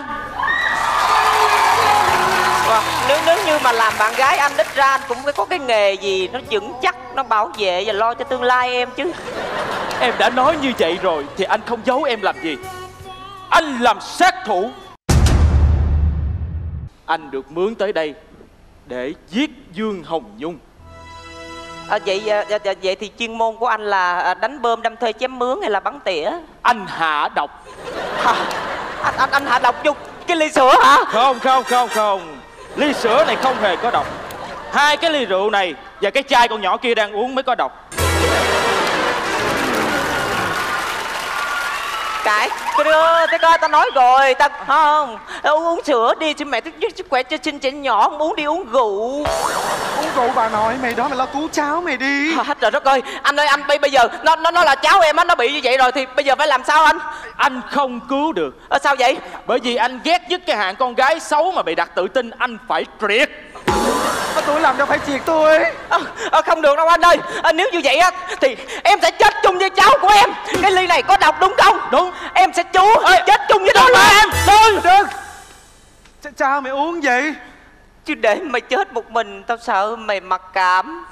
Wow, nếu nếu như mà làm bạn gái anh, đích ra anh cũng phải có cái nghề gì nó vững chắc, nó bảo vệ và lo cho tương lai em chứ. Em đã nói như vậy rồi thì anh không giấu em làm gì. Anh làm sát thủ. Anh được mướn tới đây để giết Dương Hồng Nhung. À, vậy à, à, vậy thì chuyên môn của anh là đánh bơm, đâm thuê, chém mướn hay là bắn tỉa? Anh hạ độc. Hả? Anh, anh, anh hạ độc vô cái ly sữa hả? Không không không không, ly sữa này không hề có độc. Hai cái ly rượu này và cái chai con nhỏ kia đang uống mới có độc. Cái cái đưa thế coi, tao nói rồi, tao không uống, uống sữa đi chứ mẹ, sức khỏe cho xin trẻ nhỏ, không uống đi uống rượu. Uống rượu bà nội mày đó, mày lo cứu cháu mày đi. Hết trời đất ơi, anh ơi, anh bây bây giờ nó nó nó là cháu em á, nó bị như vậy rồi thì bây giờ phải làm sao anh? Anh không cứu được. À, sao vậy? Bởi vì anh ghét nhất cái hạng con gái xấu mà bị đặt tự tin, anh phải triệt. À, tôi làm đâu phải triệt tôi. À, à, không được đâu anh ơi, à, nếu như vậy á thì em sẽ chết chung với cháu của em. Cái ly này có độc đúng không? Đúng. Em sẽ chú Ê, chết chung với nó luôn em. Đừng đừng. Ch Sao mày uống vậy? Chứ để mày chết một mình tao sợ mày mặc cảm.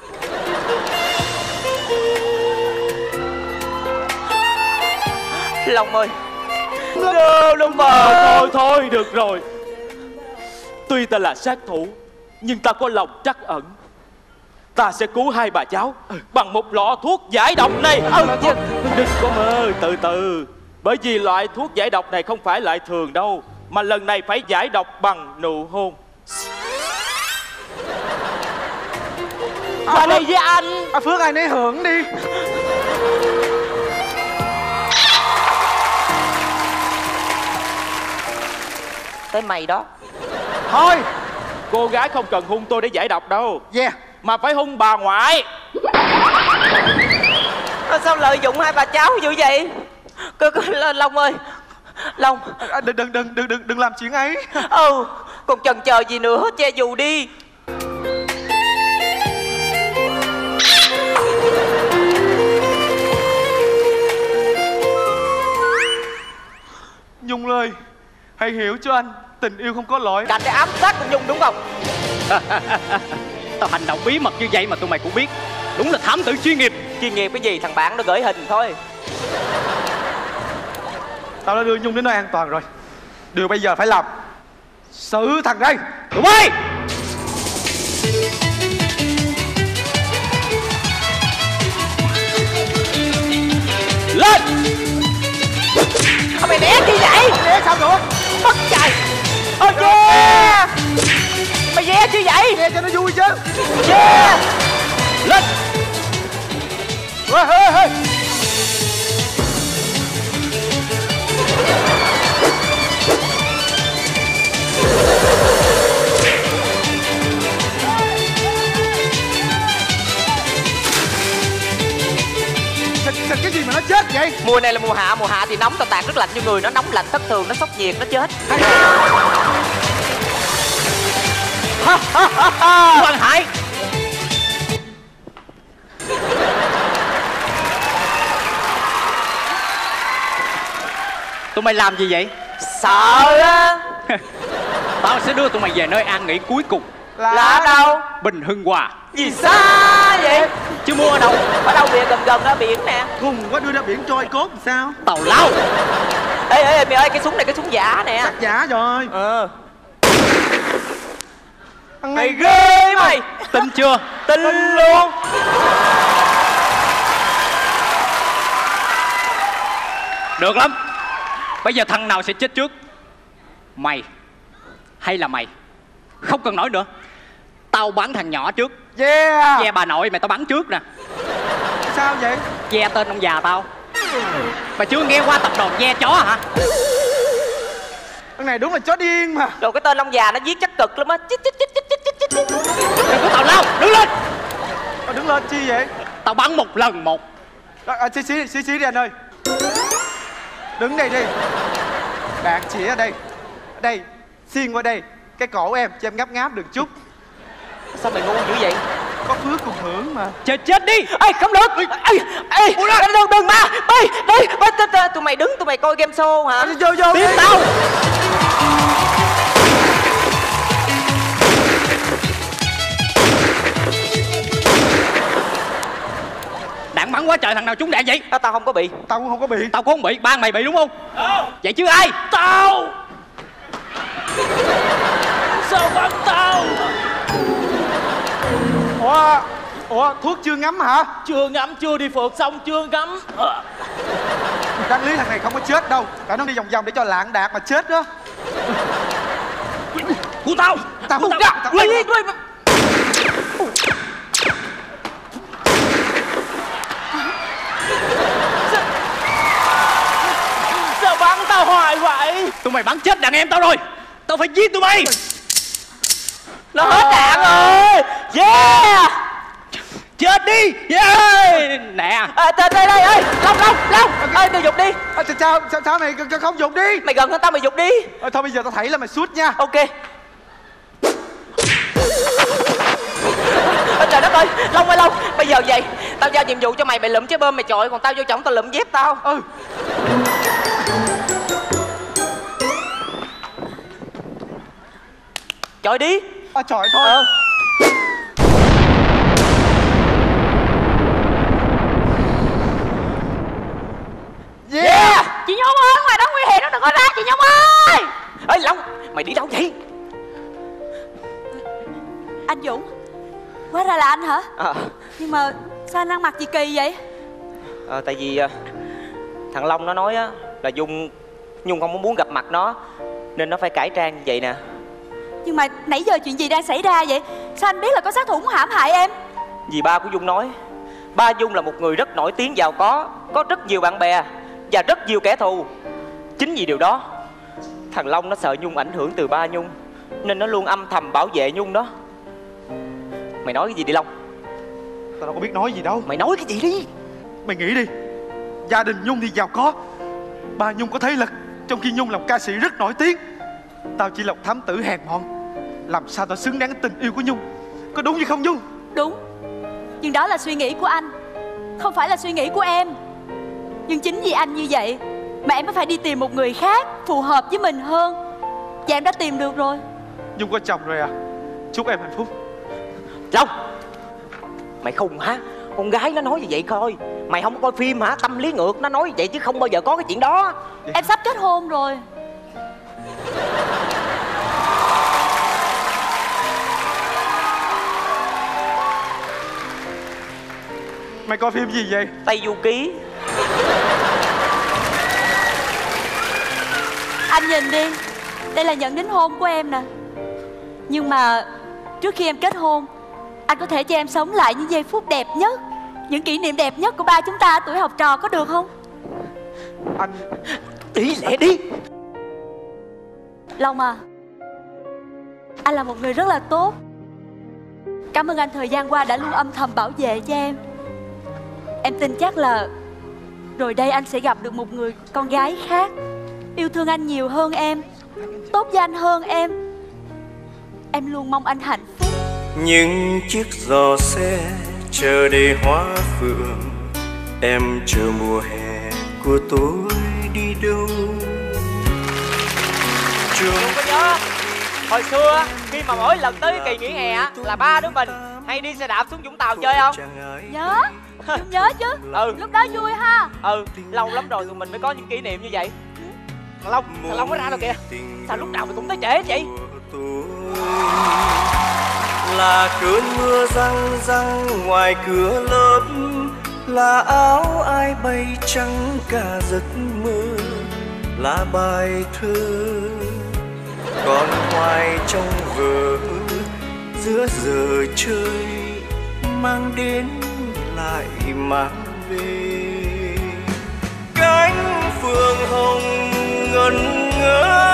Long ơi. No, Long mà. Thôi thôi được rồi. Tuy ta là sát thủ nhưng ta có lòng trắc ẩn. Ta sẽ cứu hai bà cháu bằng một lọ thuốc giải độc này. Ừ, đừng có mơ, từ từ. Bởi vì loại thuốc giải độc này không phải loại thường đâu, mà lần này phải giải độc bằng nụ hôn. Qua đây với anh. À, Phước ai nấy hưởng đi. Tới mày đó. Thôi, cô gái không cần hung tôi để giải độc đâu. Yeah. Mà phải hung bà ngoại. À, sao lợi dụng hai bà cháu như vậy? Cơ, cơ, Long ơi, Long. À, đừng, đừng, đừng, đừng, đừng, đừng làm chuyện ấy. Ừ, còn chần chờ gì nữa, che dù đi. Nhung ơi, hãy hiểu cho anh, tình yêu không có lỗi. Cảnh để ám sát con Nhung đúng không? Tao hành động bí mật như vậy mà tụi mày cũng biết. Đúng là thám tử chuyên nghiệp. Chuyên nghiệp cái gì, thằng bạn nó gửi hình thôi. Tao đã đưa Nhung đến nơi an toàn rồi. Điều bây giờ phải làm xử thằng đây. Tụi bay lên. À, mày né chi vậy? Né sao nữa? Mất chạy. Ôi yeah. Mày né chi vậy? Né cho nó vui chứ. Yeah. Lên. Ê, ê, ê. Xịt, xịt cái gì mà nó chết vậy? Mùa này là mùa hạ, mùa hạ thì nóng, tao tạt rất lạnh cho người, nó nóng lạnh thất thường, nó sốc nhiệt, nó chết. Quang Hải. Tụi mày làm gì vậy? Sợ á. Tao sẽ đưa tụi mày về nơi an nghỉ cuối cùng. Là, là đâu? Bình Hưng Hòa. Gì xa vậy? Chứ mua ở đâu? Ở đâu biển gần gần ra biển nè. Hùng quá, đưa ra biển trôi cốt làm sao? Tàu lao. Ê ê mày ơi, cái súng này cái súng giả nè. Sắc giả rồi. Ờ. Mày ghê mày. Tin chưa? Tin luôn. Được lắm. Bây giờ thằng nào sẽ chết trước? Mày hay là mày? Không cần nói nữa. Tao bắn thằng nhỏ trước. Yeah. Ve bà nội mày tao bắn trước nè. Sao vậy? Ve tên ông già tao. Mày chưa nghe qua tập đoàn ve chó hả? Cái này đúng là chó điên mà. Rồi cái tên ông già nó giết chắc cực lắm á. Đừng có tào lao, đứng lên. À, đứng lên chi vậy? Tao bắn một lần một. À, xí xí xí xí đi anh ơi. Đứng đây đi. Bạn chỉ ở đây. Ở đây. Xiên qua đây. Cái cổ em cho em ngáp ngáp được chút. Sao mày ngu dữ vậy? Có phước cùng hưởng mà. Chết chết đi. Ê không được. Ê ê đừng đừng mà. Đi đi. Tụi mày đứng tụi mày coi game show hả? Vô vô. Tiếp tao. Đạn bắn quá trời, thằng nào trúng đạn vậy? À, tao không có bị. Tao cũng không có bị. Tao cũng không bị, ba mày bị đúng không? Không. Vậy chứ ai? Tao. Sao bắn tao? Ủa, ủa thuốc chưa ngắm hả? Chưa ngắm, chưa đi phượt xong chưa ngắm. Đáng lý thằng này không có chết đâu. Cả nó đi vòng vòng để cho lạng đạt mà chết đó. Của tao. Tao không tao. Lui đi, lui. Sao bắn tao hoài vậy? Tụi mày bắn chết đàn em tao rồi. Tao phải giết tụi mày. Nó hết đạn rồi. Yeah. Chết đi. Yeah. Nè. À, đây đây đây ơi. Long Long Long. Ơi mày dục đi. À, sao sao sao mày không dục đi? Mày gần hơn tao mày dục đi. À, thôi bây giờ tao thấy là mày sút nha. Ok. Ôi trời đất ơi, Long ơi Long, bây giờ vậy tao giao nhiệm vụ cho mày, mày lụm trái bơm mày chọi, còn tao vô chổng tao lụm dép tao. Ừ. Chọi đi. À chọi thôi. Ờ. Yeah. Yeah. Chị Nhung ơi, ngoài đó nguy hiểm lắm, đừng có ra chị Nhung ơi. Ê Long, mày đi đâu vậy? Anh Dũng. Hóa ra là anh hả? À, Nhưng mà sao anh ăn mặc gì kỳ vậy? à, tại vì à, thằng Long nó nói á là Dung Nhung không muốn gặp mặt nó nên nó phải cải trang như vậy nè. Nhưng mà nãy giờ chuyện gì đang xảy ra vậy? Sao anh biết là có sát thủ muốn hãm hại em? Vì ba của Dung nói ba Dung là một người rất nổi tiếng giàu có, có rất nhiều bạn bè và rất nhiều kẻ thù. Chính vì điều đó thằng Long nó sợ Nhung ảnh hưởng từ ba Nhung nên nó luôn âm thầm bảo vệ Nhung đó. Mày nói cái gì đi Long? Tao đâu có biết nói gì đâu. Mày nói cái gì đi. Mày nghĩ đi, gia đình Nhung thì giàu có, ba Nhung có thế lực, trong khi Nhung là một ca sĩ rất nổi tiếng. Tao chỉ là một thám tử hèn mọn. Làm sao tao xứng đáng với tình yêu của Nhung? Có đúng như không Nhung? Đúng. Nhưng đó là suy nghĩ của anh, không phải là suy nghĩ của em. Nhưng chính vì anh như vậy mà em mới phải đi tìm một người khác phù hợp với mình hơn. Và em đã tìm được rồi. Nhung có chồng rồi à? Chúc em hạnh phúc. Long, mày khùng hả? Con gái nó nói như vậy coi. Mày không có coi phim hả? Tâm lý ngược, nó nói như vậy chứ không bao giờ có cái chuyện đó. Em sắp kết hôn rồi. Mày coi phim gì vậy? Tây Du Ký. Anh nhìn đi, đây là nhận đính hôn của em nè. Nhưng mà trước khi em kết hôn, anh có thể cho em sống lại những giây phút đẹp nhất, những kỷ niệm đẹp nhất của ba chúng ta tuổi học trò, có được không? Anh... Đi lẹ đi. Long à, anh là một người rất là tốt. Cảm ơn anh thời gian qua đã luôn âm thầm bảo vệ cho em. Em tin chắc là rồi đây anh sẽ gặp được một người con gái khác, yêu thương anh nhiều hơn em, tốt với anh hơn em. Em luôn mong anh hạnh phúc. Những chiếc giò xe chờ đầy hoa phượng, em chờ mùa hè của tôi đi đâu. Trường có nhớ hồi xưa khi mà mỗi lần tới kỳ nghỉ hè á là ba đứa mình hay đi xe đạp xuống Vũng Tàu chơi không? Nhớ, Nhung nhớ chứ. Ừ. Lúc đó vui ha. Ừ, lâu lắm rồi tụi mình mới có những kỷ niệm như vậy. Thằng Long, thằng Long nó ra rồi kìa. Sao lúc nào mày cũng tới trễ vậy? Là cơn mưa răng răng ngoài cửa lớp, là áo ai bay trắng cả giấc mơ, là bài thơ còn hoài trong vở giữa giờ chơi, mang đến lại mang về. Cánh phượng hồng ngẩn ngơ,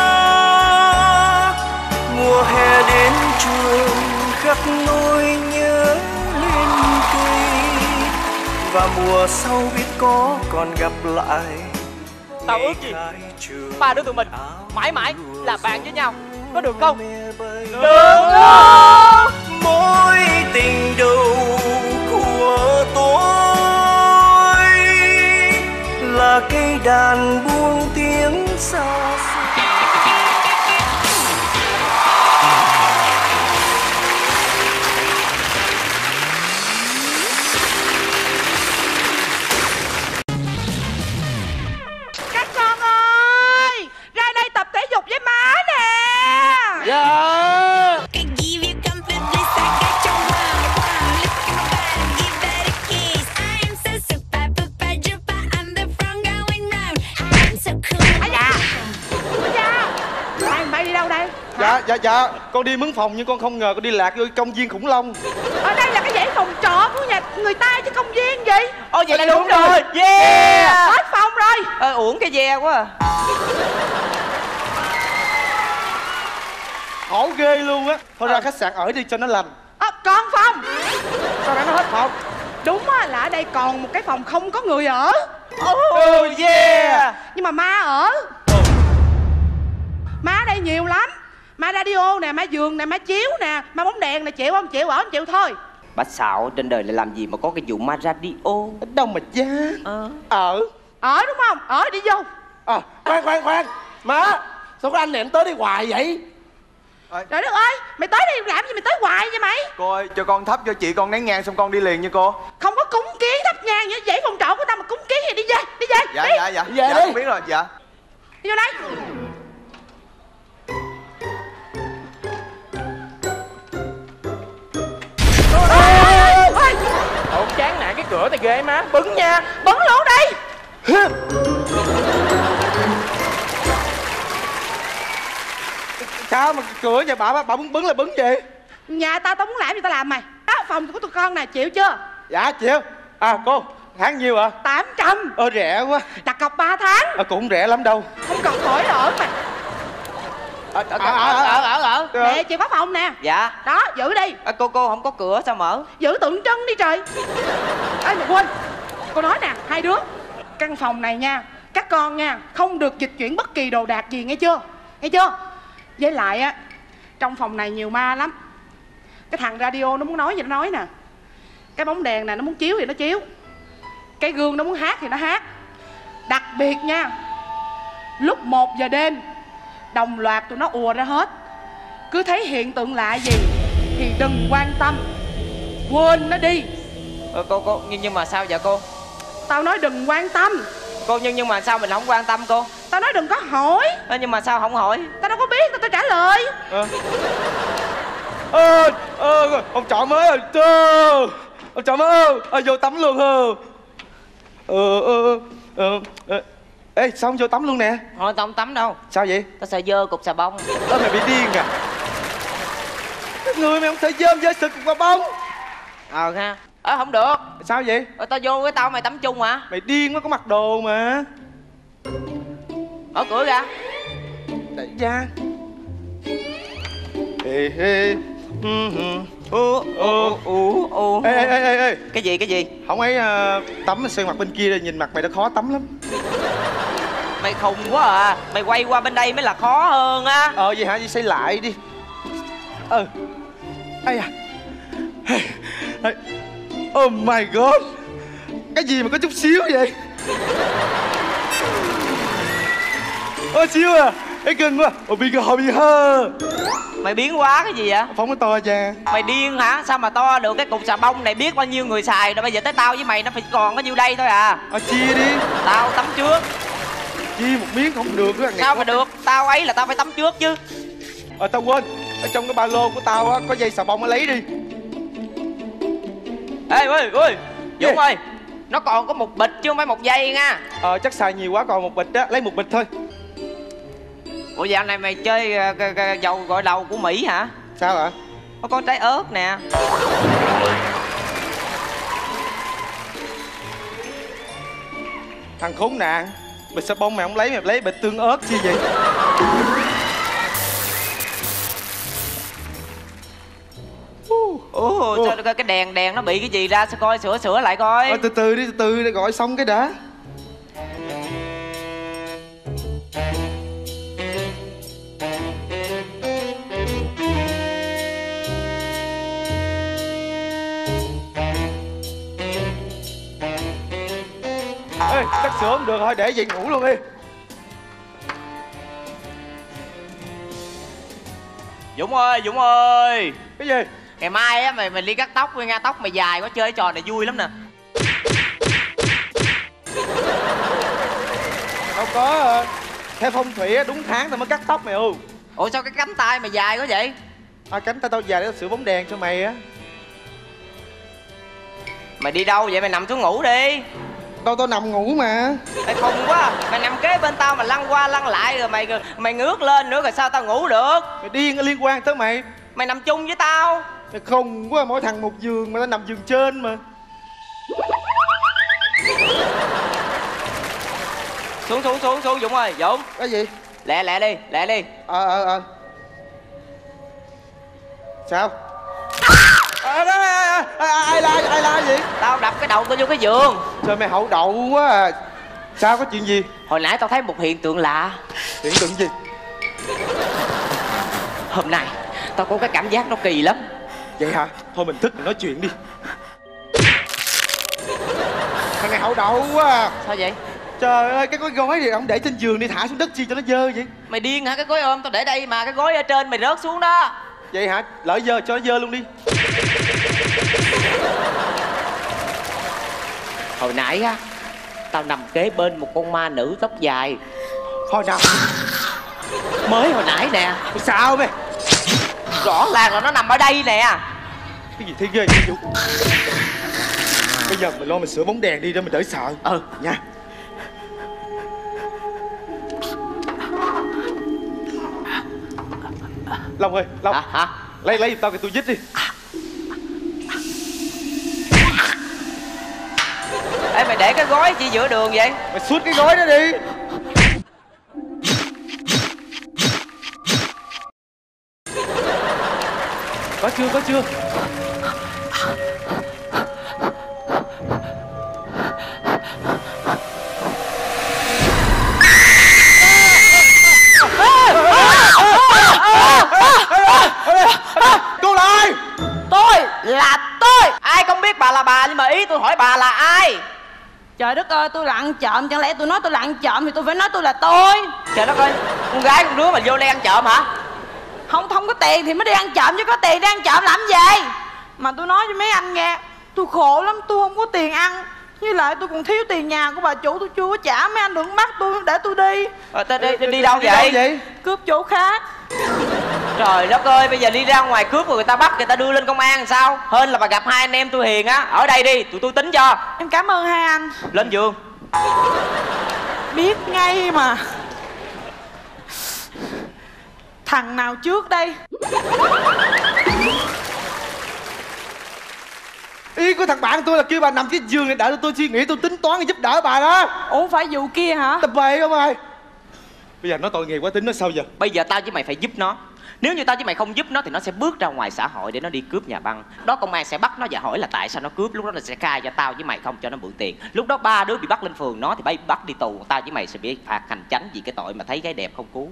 mùa hè đến trường khắc nỗi nhớ lên cây, và mùa sau biết có còn gặp lại. Tao ước gì ba đứa tụi mình mãi mãi là bạn với nhau, có được không? Được luôn. đàn buông tiếng xa xôi. Các con ơi, ra đây tập thể dục với má nè. Dạ. Dạ dạ dạ con đi mướn phòng nhưng con không ngờ con đi lạc vô công viên khủng long. Ở đây là cái dãy phòng trọ của nhà người ta chứ công viên gì. Ồ vậy là đúng, đúng rồi. rồi. Yeah. Hết phòng rồi. Ờ uổng cái ve quá à. Khổ ghê luôn á. Thôi ra khách sạn ở đi cho nó lành. À, còn phòng. Sao lại nó hết phòng? Đúng á, là ở đây còn một cái phòng không có người ở. Oh yeah. Nhưng mà ma ở. Ma ở đây nhiều lắm. Ma radio nè, ma giường nè, ma chiếu nè, ma bóng đèn nè, chịu không? Chịu ở không chịu thôi. Bà xạo trên đời lại làm gì mà có cái vụ ma radio. Đâu mà giá. Ờ. Ở. Ở đúng không? Ở đi vô. À, khoan khoan khoan. Má, sao cái anh này anh tới đây hoài vậy? Trời đất ơi, mày tới đây làm gì mày tới hoài vậy mày? Cô ơi, cho con thắp cho chị con nén nhang xong con đi liền nha cô. Không có cúng kiến thắp nhang như vậy phòng trọ của tao mà cúng kiến gì, đi về, đi về. Dạ đi. dạ dạ, Về dạ đi. con biết rồi, dạ. Đi vô đây. Ủa chán nản cái cửa này ghê má, bứng nha. Bứng luôn đi. Sao mà cửa nhà bà bà, bà bứng bứng là bứng gì? Nhà tao tao muốn làm gì tao làm mày. Đó, phòng của tụi con nè, chịu chưa? Dạ chịu. À cô, tháng nhiêu ạ? À? tám trăm. Ờ rẻ quá. Đặt cọc ba tháng. Ờ cũng rẻ lắm đâu. Không cần khỏi ở mày. Ở ở ở ở ở. Nè chìa khóa phòng nè. Dạ. Đó giữ đi. À, cô cô không có cửa sao mở? Giữ tượng trưng đi trời. Ê mà quên, cô nói nè hai đứa, căn phòng này nha, các con nha, không được dịch chuyển bất kỳ đồ đạc gì nghe chưa? Nghe chưa? Với lại á, trong phòng này nhiều ma lắm. Cái thằng radio nó muốn nói gì nó nói nè. Cái bóng đèn nè nó muốn chiếu thì nó chiếu. Cái gương nó muốn hát thì nó hát. Đặc biệt nha, lúc một giờ đêm đồng loạt tụi nó ùa ra hết. Cứ thấy hiện tượng lạ gì thì đừng quan tâm, quên nó đi. Ờ, cô cô nhưng nhưng mà sao vậy cô? Tao nói đừng quan tâm. Cô nhưng nhưng mà sao mình không quan tâm cô? Tao nói đừng có hỏi. Ờ, nhưng mà sao không hỏi? Tao đâu có biết, tao, tao trả lời. Ờ ơ ơ ông trọ mới rồi tơ. Ông trọ mới ơ ờ, vô tắm luôn hơ. Ờ ờ ờ ờ ê sao không vô tắm luôn nè? Thôi tao không tắm đâu. Sao vậy? Tao sợ dơ cục xà bông. Ơ mày bị điên à? Cái người mày không thể dơm dơ sực cục xà bông. Ờ ha. Ờ không được. Sao vậy? Ờ, tao vô với tao mày tắm chung hả? Mày điên quá, có mặc đồ mà. Mở cửa ra. Đại gia. Ê ê. Ồ ồ ồ ồ. Ê ê ê ê. Cái gì cái gì? Không ấy uh, tắm xoay mặt bên kia đây, nhìn mặt mày đã khó tắm lắm. Mày khùng quá à. Mày quay qua bên đây mới là khó hơn á. Ờ vậy hả? Vậy xây lại đi. Ờ. Ây à. Oh my god. Cái gì mà có chút xíu vậy? Ôi xíu à. Ê kinh quá. Ôi bị gò bị hơ. Mày biến quá cái gì vậy? Phóng cái to cha. Mày điên hả? Sao mà to được? Cái cục xà bông này biết bao nhiêu người xài rồi. Bây giờ tới tao với mày nó phải còn có nhiêu đây thôi à. À chia đi. Tao tắm trước. Chia một miếng không được á. Sao mà được? Tao ấy là tao phải tắm trước chứ. Ờ tao quên. Ở trong cái ba lô của tao á có dây xà bông, nó lấy đi. Ê ơi ơi Dũng ơi, nó còn có một bịch chứ không phải một dây nha. Ờ chắc xài nhiều quá còn một bịch á, lấy một bịch thôi. Ủa dạo này mày chơi uh, dầu gội đầu của Mỹ hả? Sao hả? Nó có trái ớt nè. Thằng khốn nạn. Bịch xà bông mày không lấy, mày lấy bịch tương ớt chi vậy? Ủa sao cái đèn đèn nó bị cái gì ra, sao coi sửa sửa lại coi. Ờ, từ từ đi, từ từ đi, gọi xong cái đã. Ê, taxi sửa không được thôi để vậy ngủ luôn đi. Dũng ơi, Dũng ơi. Cái gì? Ngày mai á mày mày đi cắt tóc với Nga, tóc mày dài quá, chơi trò này vui lắm nè. Đâu có, theo phong thủy á, đúng tháng tao mới cắt tóc mày. Ừ. Ủa sao cái cánh tay mày dài quá vậy? À, cánh tay tao dài để tao sửa bóng đèn cho mày á. Mày đi đâu vậy? Mày nằm xuống ngủ đi. Đâu tao nằm ngủ mà. Mày khùng quá. Mày nằm kế bên tao mà lăn qua lăn lại rồi mày mày ngước lên nữa rồi sao tao ngủ được? Mày điên liên quan tới mày. Mày nằm chung với tao. Mày khùng quá, mỗi thằng một giường mà tao nằm giường trên mà. Xuống xuống xuống xuống Dũng ơi, Dũng. Cái gì? Lẹ lẹ đi, lẹ đi. Ờ ờ ờ. Sao? À, đó, à, à, ai la ai la gì? Tao đập cái đầu tao vô cái giường. Trời mày hậu đậu quá à. Sao, có chuyện gì? Hồi nãy tao thấy một hiện tượng lạ. Hiện tượng gì? Hôm nay tao có cái cảm giác nó kỳ lắm. Vậy hả? Thôi mình thức mình nói chuyện đi. Thằng này hậu đậu quá à. Sao vậy? Trời ơi, cái gói gói thì ông để trên giường đi, thả xuống đất chi cho nó dơ vậy? Mày điên hả? Cái gói ôm tao để đây mà, cái gói ở trên mày rớt xuống đó. Vậy hả? Lỡ dơ cho nó dơ luôn đi. Hồi nãy á, tao nằm kế bên một con ma nữ tóc dài. Hồi nào? Mới hồi nãy nè. Sao mày? Rõ ràng là nó nằm ở đây nè. Cái gì thế ghê vậy Dũng? Bây giờ mình lo mình sửa bóng đèn đi để mình đỡ sợ. Ừ nha. Long ơi, Long. À, hả? Lấy lấy giùm tao cái tôi dít đi. Ê mày để cái gói chi giữa đường vậy? Mày suốt cái gói đó đi. Có chưa, có chưa? Cô là ai? Tôi là tôi. Ai không biết bà là bà, nhưng mà ý tôi hỏi bà là ai? Trời đất ơi, tôi là ăn trộm, chẳng lẽ tôi nói tôi là ăn trộm thì tôi phải nói tôi là tôi. Trời đất ơi, con gái con đứa mà vô đây ăn trộm hả? Không, không có tiền thì mới đi ăn trộm chứ có tiền đi ăn trộm làm gì? Mà tôi nói cho mấy anh nghe, tôi khổ lắm, tôi không có tiền ăn. Với lại tôi còn thiếu tiền nhà của bà chủ, tôi chưa có trả, mấy anh đừng bắt tôi để tôi đi. Ờ, đi, đi, đi, đi đâu vậy? Đi đâu vậy? Cướp chỗ khác. Trời đất ơi, bây giờ đi ra ngoài cướp rồi người ta bắt, người ta đưa lên công an sao? Hên là bà gặp hai anh em tôi hiền á. Ở đây đi, tụi tôi tính cho. Em cảm ơn hai anh. Lên giường. Biết ngay mà. Thằng nào trước đây? Ý của thằng bạn tôi là kêu bà nằm cái giường này đợi tôi suy nghĩ, tôi tính toán giúp đỡ bà đó. Ủa phải vụ kia hả? Tập bậy không ơi. Bây giờ nó tội nghiệp quá, tính nó sao giờ? Bây giờ tao với mày phải giúp nó. Nếu như tao với mày không giúp nó thì nó sẽ bước ra ngoài xã hội để nó đi cướp nhà băng. Đó công an sẽ bắt nó và hỏi là tại sao nó cướp. Lúc đó nó sẽ khai cho tao với mày không cho nó mượn tiền. Lúc đó ba đứa bị bắt lên phường, nó thì bị bắt đi tù. Tao với mày sẽ bị phạt hành chánh vì cái tội mà thấy gái đẹp không cứu.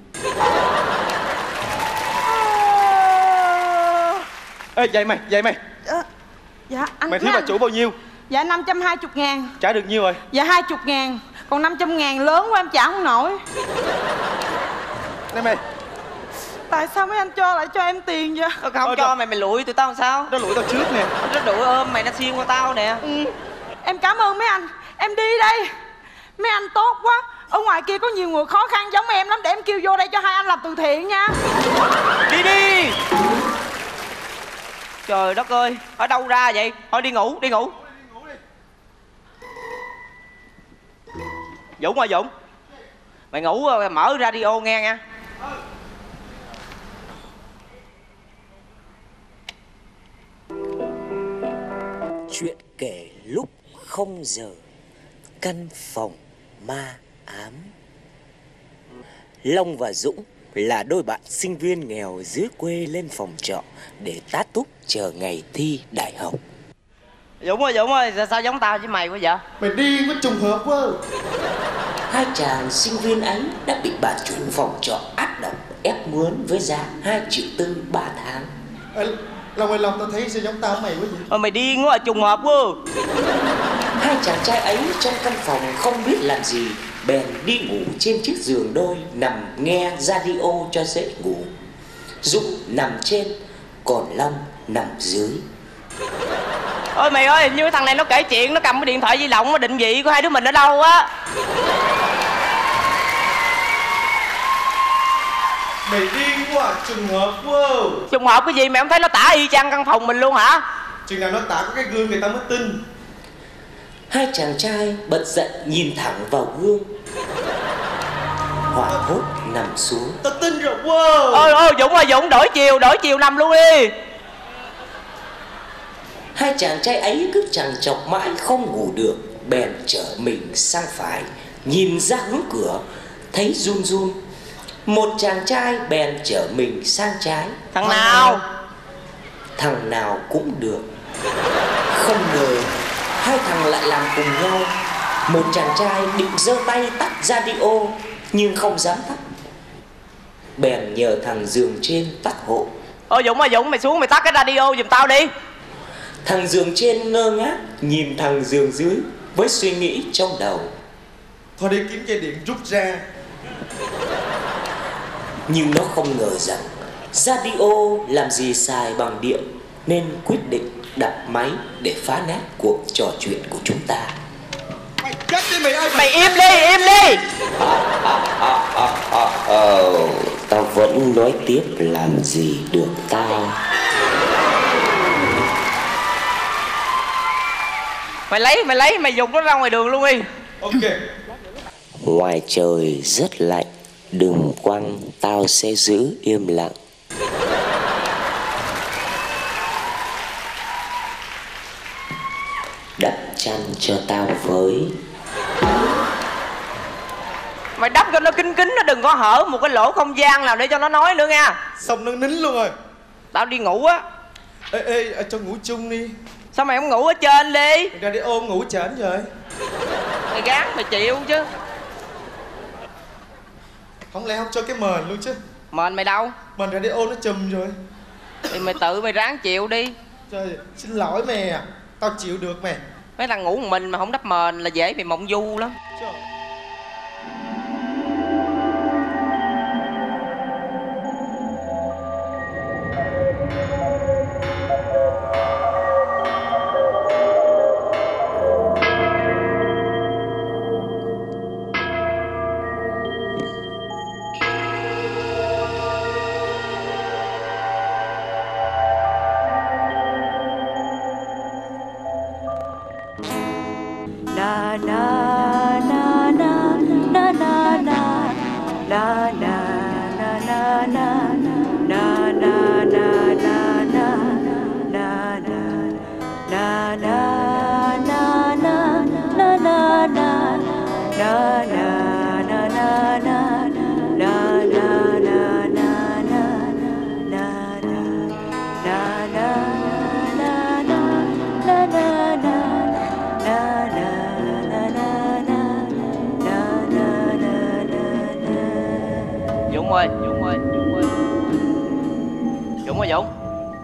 Ê vậy mày, vậy mày à, dạ anh. Mày thiếu bà chủ bao nhiêu? Dạ năm trăm hai mươi ngàn. Trả được nhiêu rồi? Dạ hai mươi ngàn. Còn năm trăm ngàn lớn quá em trả không nổi. Nè mày, tại sao mấy anh cho lại cho em tiền vậy? Tao không Ôi cho trời. Mày mày lụi tụi tao làm sao? Nó lụi tao trước nè. Nó đuổi ôm mày, nó xiên qua tao nè. Ừ. Em cảm ơn mấy anh. Em đi đây. Mấy anh tốt quá. Ở ngoài kia có nhiều người khó khăn giống em lắm. Để em kêu vô đây cho hai anh làm từ thiện nha. Đi đi. Trời đất ơi, ở đâu ra vậy? Thôi đi ngủ, đi ngủ. Dũng ơi Dũng, mày ngủ mở radio nghe nha. Chuyện kể lúc không giờ, căn phòng ma ám. Long và Dũng là đôi bạn sinh viên nghèo dưới quê lên phòng trọ để tá túc chờ ngày thi đại học. Dũng ơi Dũng ơi, sao giống tao với mày quá vậy? Mày đi có trùng hợp quá. Hai chàng sinh viên ấy đã bị bà chủ phòng trọ ác độc ép mướn với giá hai triệu tư ba tháng. Ê, Long ơi Long, tao thấy sao giống tao mày quá vậy? Ờ, mày điên quá, trùng hợp quá. Hai chàng trai ấy trong căn phòng không biết làm gì, bèn đi ngủ trên chiếc giường đôi, nằm nghe radio cho dễ ngủ. Dũng nằm trên, còn Long nằm dưới. Ôi mày ơi, như cái thằng này nó kể chuyện, nó cầm cái điện thoại di động, nó định vị của hai đứa mình ở đâu á. Mày điên quá à, trùng hợp quá. Trùng hợp cái gì, mày không thấy nó tả y chang căn phòng mình luôn hả? Chừng nào nó tả có cái gương người ta mới tin. Hai chàng trai bật dậy nhìn thẳng vào gương, hoảng hốt nằm xuống. Tao tin rồi. Wow. Ôi ôi Dũng ơi Dũng, đổi chiều, đổi chiều nằm luôn đi. Hai chàng trai ấy cứ chằng chọc mãi không ngủ được, bèn trở mình sang phải, nhìn ra hướng cửa, thấy run run. Một chàng trai bèn trở mình sang trái. Thằng nào? Thằng nào cũng được. Không ngờ hai thằng lại làm cùng nhau. Một chàng trai định giơ tay tắt radio nhưng không dám tắt, bèn nhờ thằng giường trên tắt hộ. Ôi Dũng ơi Dũng, mày xuống mày tắt cái radio giùm tao đi. Thằng giường trên ngơ ngác nhìn thằng giường dưới với suy nghĩ trong đầu. Thôi đi kiếm dây điện rút ra. Nhưng nó không ngờ rằng radio làm gì xài bằng điện, nên quyết định đặt máy để phá nát cuộc trò chuyện của chúng ta. Mày chết đi mày ơi. Mày im đi, im đi. À, à, à, à, à. Tao vẫn nói tiếp làm gì được tao. Mày lấy, mày lấy, mày dùng nó ra ngoài đường luôn đi. Ok. Ngoài trời rất lạnh, đừng quăng, tao sẽ giữ im lặng. Đặt chăn cho tao với. Mày đắp cho nó kín kín, nó đừng có hở một cái lỗ không gian nào để cho nó nói nữa nha. Xong nó nín luôn rồi. Tao đi ngủ á. Ê ê, cho ngủ chung đi. Sao mày không ngủ ở trên đi? Ra đi ôm ngủ trển rồi. Mày gán mày chịu chứ. Không lẽ không cho cái mền luôn chứ? Mền mày đâu? Mền ra đi ôm nó chùm rồi. Thì mày tự mày ráng chịu đi. Trời, xin lỗi mày à. Tao chịu được mày. Mấy thằng ngủ một mình mà không đắp mền là dễ bị mộng du lắm. Trời. na na na na na na na na na na na na na Dũng ơi, Dũng ơi, Dũng ơi, Dũng ơi, Dũng.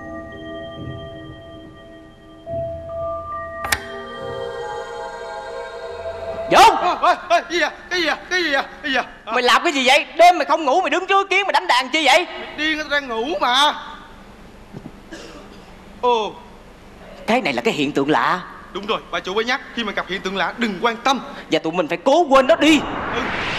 Dũng! Ê, ê, gì à? Cái gì à? Cái gì à? Cái gì à? Mày làm cái gì vậy? Đêm mày không ngủ mày đứng trước kiến mày đánh đàn chi vậy? Mày điên, tao đang ngủ mà. Ồ. Cái này là cái hiện tượng lạ. Đúng rồi, bà chủ mới nhắc, khi mà gặp hiện tượng lạ đừng quan tâm. Và tụi mình phải cố quên nó đi. Ừ.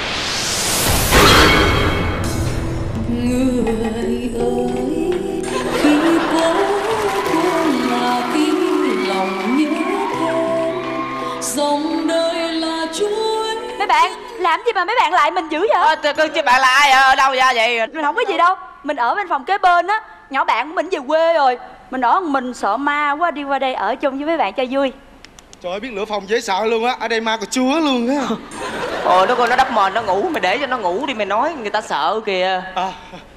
Người ơi, khi cố quên là khi lòng nhớ thêm, dòng đời là chuối. Mấy bạn, làm gì mà mấy bạn lại mình dữ vậy? Ờ, chứ bạn là ai ở đâu ra vậy? Mình không có gì đâu, mình ở bên phòng kế bên á. Nhỏ bạn của mình về quê rồi, mình ở mình sợ ma quá, đi qua đây ở chung với mấy bạn cho vui. Trời ơi, biết lửa phòng dễ sợ luôn á, ở đây ma còn chúa luôn á. Ồ, nó coi nó đắp mền nó ngủ, mày để cho nó ngủ đi, mày nói người ta sợ kìa. À.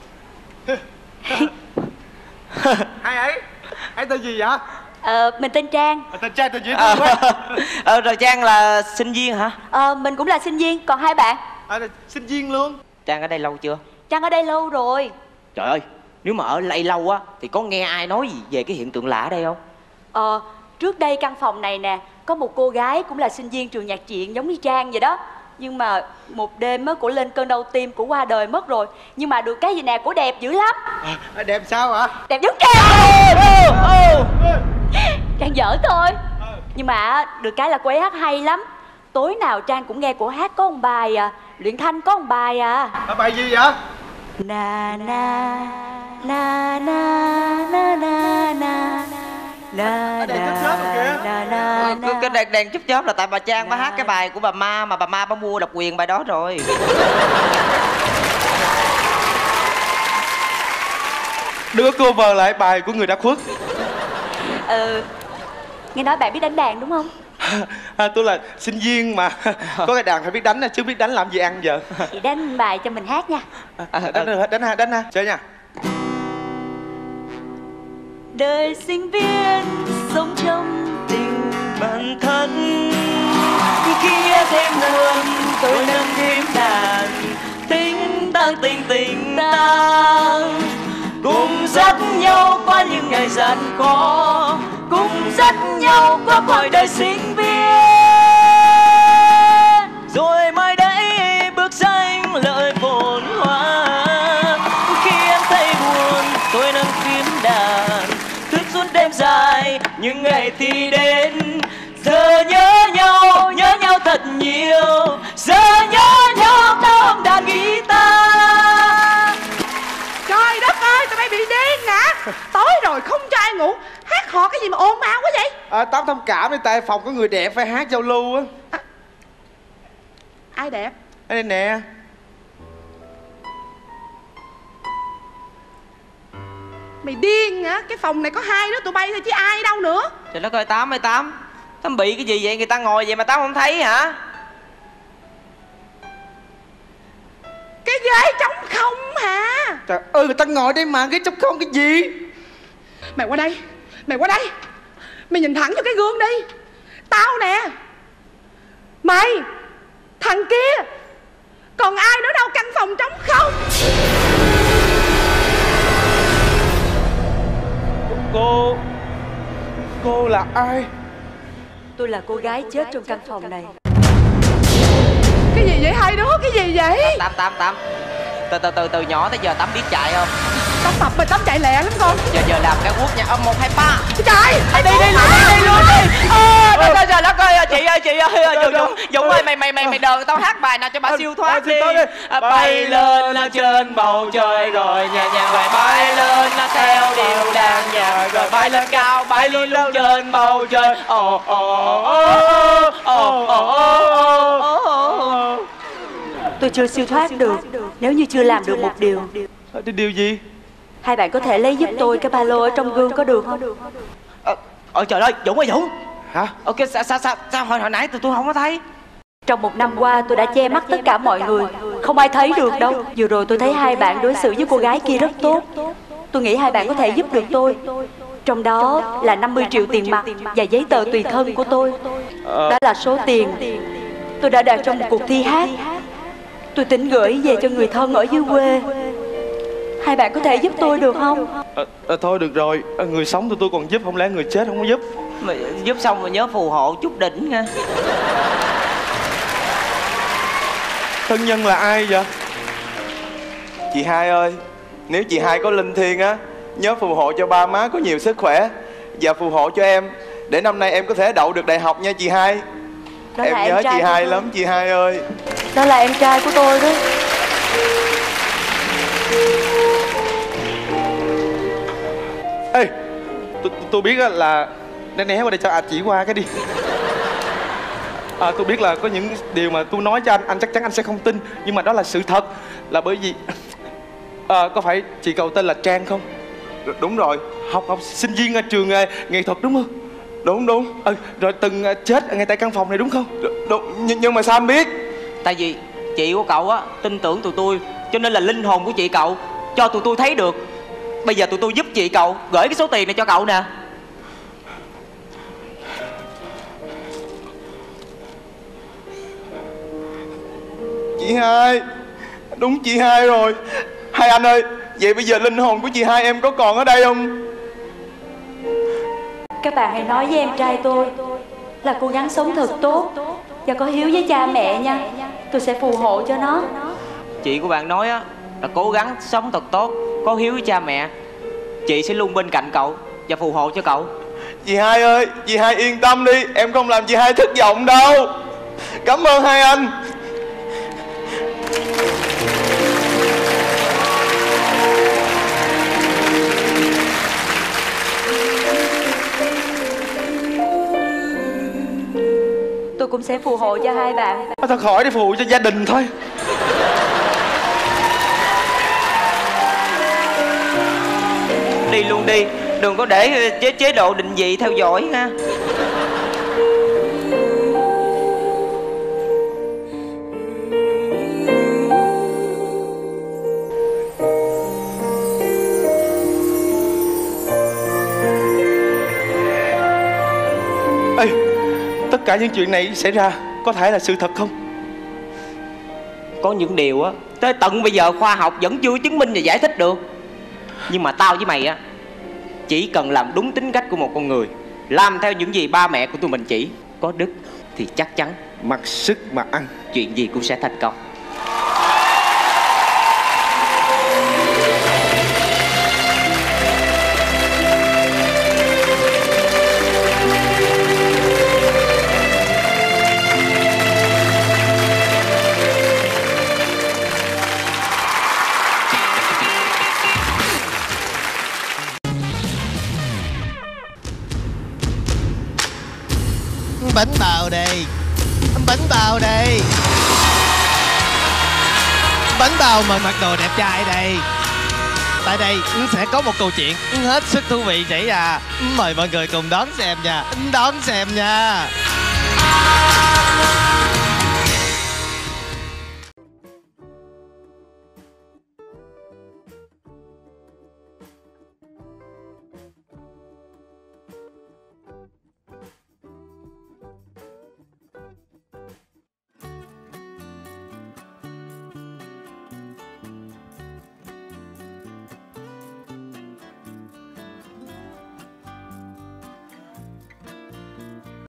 Ai ấy? Ai tên gì vậy? Ờ, mình tên Trang. À, tên Trang tên dễ thương quá. Ờ, rồi Trang là sinh viên hả? Ờ, mình cũng là sinh viên, còn hai bạn? À, sinh viên luôn. Trang ở đây lâu chưa? Trang ở đây lâu rồi. Trời ơi, nếu mà ở đây lâu á thì có nghe ai nói gì về cái hiện tượng lạ ở đây không? Ờ, trước đây căn phòng này nè có một cô gái cũng là sinh viên trường nhạc truyện giống như Trang vậy đó. Nhưng mà một đêm á, cổ lên cơn đau tim, cổ qua đời mất rồi. Nhưng mà được cái gì nè, cổ đẹp dữ lắm. À, đẹp sao hả? Đẹp giống Trang. Trang giỡn thôi. Nhưng mà được cái là cô ấy hát hay lắm. Tối nào Trang cũng nghe cổ hát có một bài à, luyện thanh có một bài à. À, bài gì vậy? Na na na na na na na na na na. Cái đèn đèn chớp chớp là tại bà Trang bà hát cái bài của bà Ma mà bà Ma bà mua độc quyền bài đó rồi. Đứa cover lại bài của người đã khuất. Ừ. Nghe nói bạn biết đánh đàn đúng không? À, tôi là sinh viên mà có cái đàn phải biết đánh, chứ biết đánh làm gì ăn giờ. Chị đánh bài cho mình hát nha. À, đánh được, đánh ha, đánh ha, chơi nha. Đời sinh viên sống trong tình bản thân, kia thêm nguồn tôi nâng thêm đàn, tính tăng tình tình tăng, cùng dắt nhau qua những ngày gian khó, cùng dắt nhau qua khỏi đời sinh viên, rồi mai đây bước danh lợi phồn hoa. Khi em thấy buồn tôi nâng phím đàn, thức suốt đêm dài những ngày thì đến, giờ nhớ nhau nhớ nhau thật nhiều, giờ nhớ nhau ôm đàn guitar. Trời đất ơi, tụi bay bị điên hả? Tối rồi không cho ai ngủ, hát hò cái gì mà ồn ào quá vậy? À, Tám thông cảm đi, tại phòng có người đẹp phải hát giao lưu á. À, ai đẹp? Đây nè. Mày điên hả? Cái phòng này có hai đứa tụi bay thôi chứ ai đâu nữa. Trời đất ơi Tám ơi Tám, Tám bị cái gì vậy? Người ta ngồi vậy mà Tám không thấy hả? Cái ghế trống không hả? Trời ơi, người ta ngồi đây mà, ghế trống không cái gì? Mày qua đây, mày qua đây. Mày nhìn thẳng vô cái gương đi. Tao nè, mày, thằng kia, còn ai nữa đâu, căn phòng trống không. Cô, cô là ai? Tôi là cô gái chết trong căn phòng này. Cái gì vậy hai đứa, cái gì vậy? Tám, Tám, Tám, từ từ từ từ nhỏ tới giờ Tám biết chạy không? Tám tập mà Tám chạy lẹ lắm con. Giờ giờ làm cái quốc nha, âm một hai ba. Chạy, đi đi luôn, đi đi luôn đi. Trời ơi trời đất ơi, chị ơi chị ơi, Dũng Dũng Dũng ơi, mày mày mày mày đờn tao hát bài nào cho bà siêu thoát đi. Bay lên trên bầu trời rồi nhẹ nhàng lại bay lên theo điệu đàn nhạc, rồi bay lên cao bay luôn luôn trên bầu trời. Ồ ồ ồ ồ ồ ồ. Tôi chưa siêu thoát được nếu như chưa làm được một điều. Điều gì? Hai bạn có thể lấy giúp tôi cái ba lô ở trong gương có được không? Ờ, ờ trời ơi Dũng ơi Dũng. Hả? Ok sao sao sao sao hồi hồi nãy tụi tôi không có thấy. Trong một năm qua tôi đã che mắt tất cả mọi người, không ai thấy được đâu. Vừa rồi tôi thấy hai bạn đối xử với cô gái kia rất tốt. Tôi nghĩ hai bạn có thể giúp được tôi. Trong đó là năm mươi triệu tiền mặt và giấy tờ tùy thân của tôi. Đó là số tiền tôi đã đạt trong một cuộc thi hát. Tôi tính gửi về cho người thân ở dưới quê. Hai bạn có thể giúp tôi được không? À, à, thôi được rồi, à, người sống tụi tôi còn giúp, không lẽ người chết không có giúp? Mà giúp xong rồi nhớ phù hộ chút đỉnh nha. Thân nhân là ai vậy? Chị Hai ơi, nếu chị Hai có linh thiêng á, nhớ phù hộ cho ba má có nhiều sức khỏe, và phù hộ cho em để năm nay em có thể đậu được đại học nha chị Hai. Đó Em nhớ chị Hai lắm chị Hai ơi. Đó là em trai của tôi đó. Ê, tôi, tôi biết là né né qua đây cho anh chỉ qua cái đi. À, tôi biết là có những điều mà tôi nói cho anh, anh chắc chắn anh sẽ không tin, nhưng mà đó là sự thật. Là bởi vì à, có phải chị cậu tên là Trang không? D đúng rồi. Học học sinh viên ở trường uh, nghệ thuật đúng không? Đúng đúng. Ừ, rồi từng uh, chết ngay tại căn phòng này đúng không? D đúng, nhưng, nhưng mà sao anh biết? Tại vì chị của cậu á tin tưởng tụi tôi, cho nên là linh hồn của chị cậu cho tụi tôi thấy được. Bây giờ tụi tôi giúp chị cậu gửi cái số tiền này cho cậu nè. Chị Hai, đúng chị Hai rồi. Hai anh ơi, vậy bây giờ linh hồn của chị Hai em có còn ở đây không? Các bạn hãy nói với em trai tôi là cố gắng sống thật tốt và có hiếu với cha mẹ nha. Tôi sẽ phù hộ cho nó. Chị của bạn nói á là cố gắng sống thật tốt, có hiếu với cha mẹ. Chị sẽ luôn bên cạnh cậu và phù hộ cho cậu. Chị hai ơi, chị hai yên tâm đi, em không làm chị hai thất vọng đâu. Cảm ơn hai anh. Tôi cũng sẽ phù hộ cho hai bạn. Thôi khỏi để phù hộ cho gia đình thôi. Đi luôn đi, đừng có để chế chế độ định vị theo dõi nha. Ê, tất cả những chuyện này xảy ra có thể là sự thật không? Có những điều á tới tận bây giờ khoa học vẫn chưa chứng minh và giải thích được. Nhưng mà tao với mày á chỉ cần làm đúng tính cách của một con người, làm theo những gì ba mẹ của tụi mình chỉ, có đức thì chắc chắn mặc sức mà ăn, chuyện gì cũng sẽ thành công. Bánh bào đây, bánh bào đây, bánh bào mà mặc đồ đẹp trai đây. Tại đây sẽ có một câu chuyện hết sức thú vị xảy ra. Mời mọi người cùng đón xem nha, đón xem nha.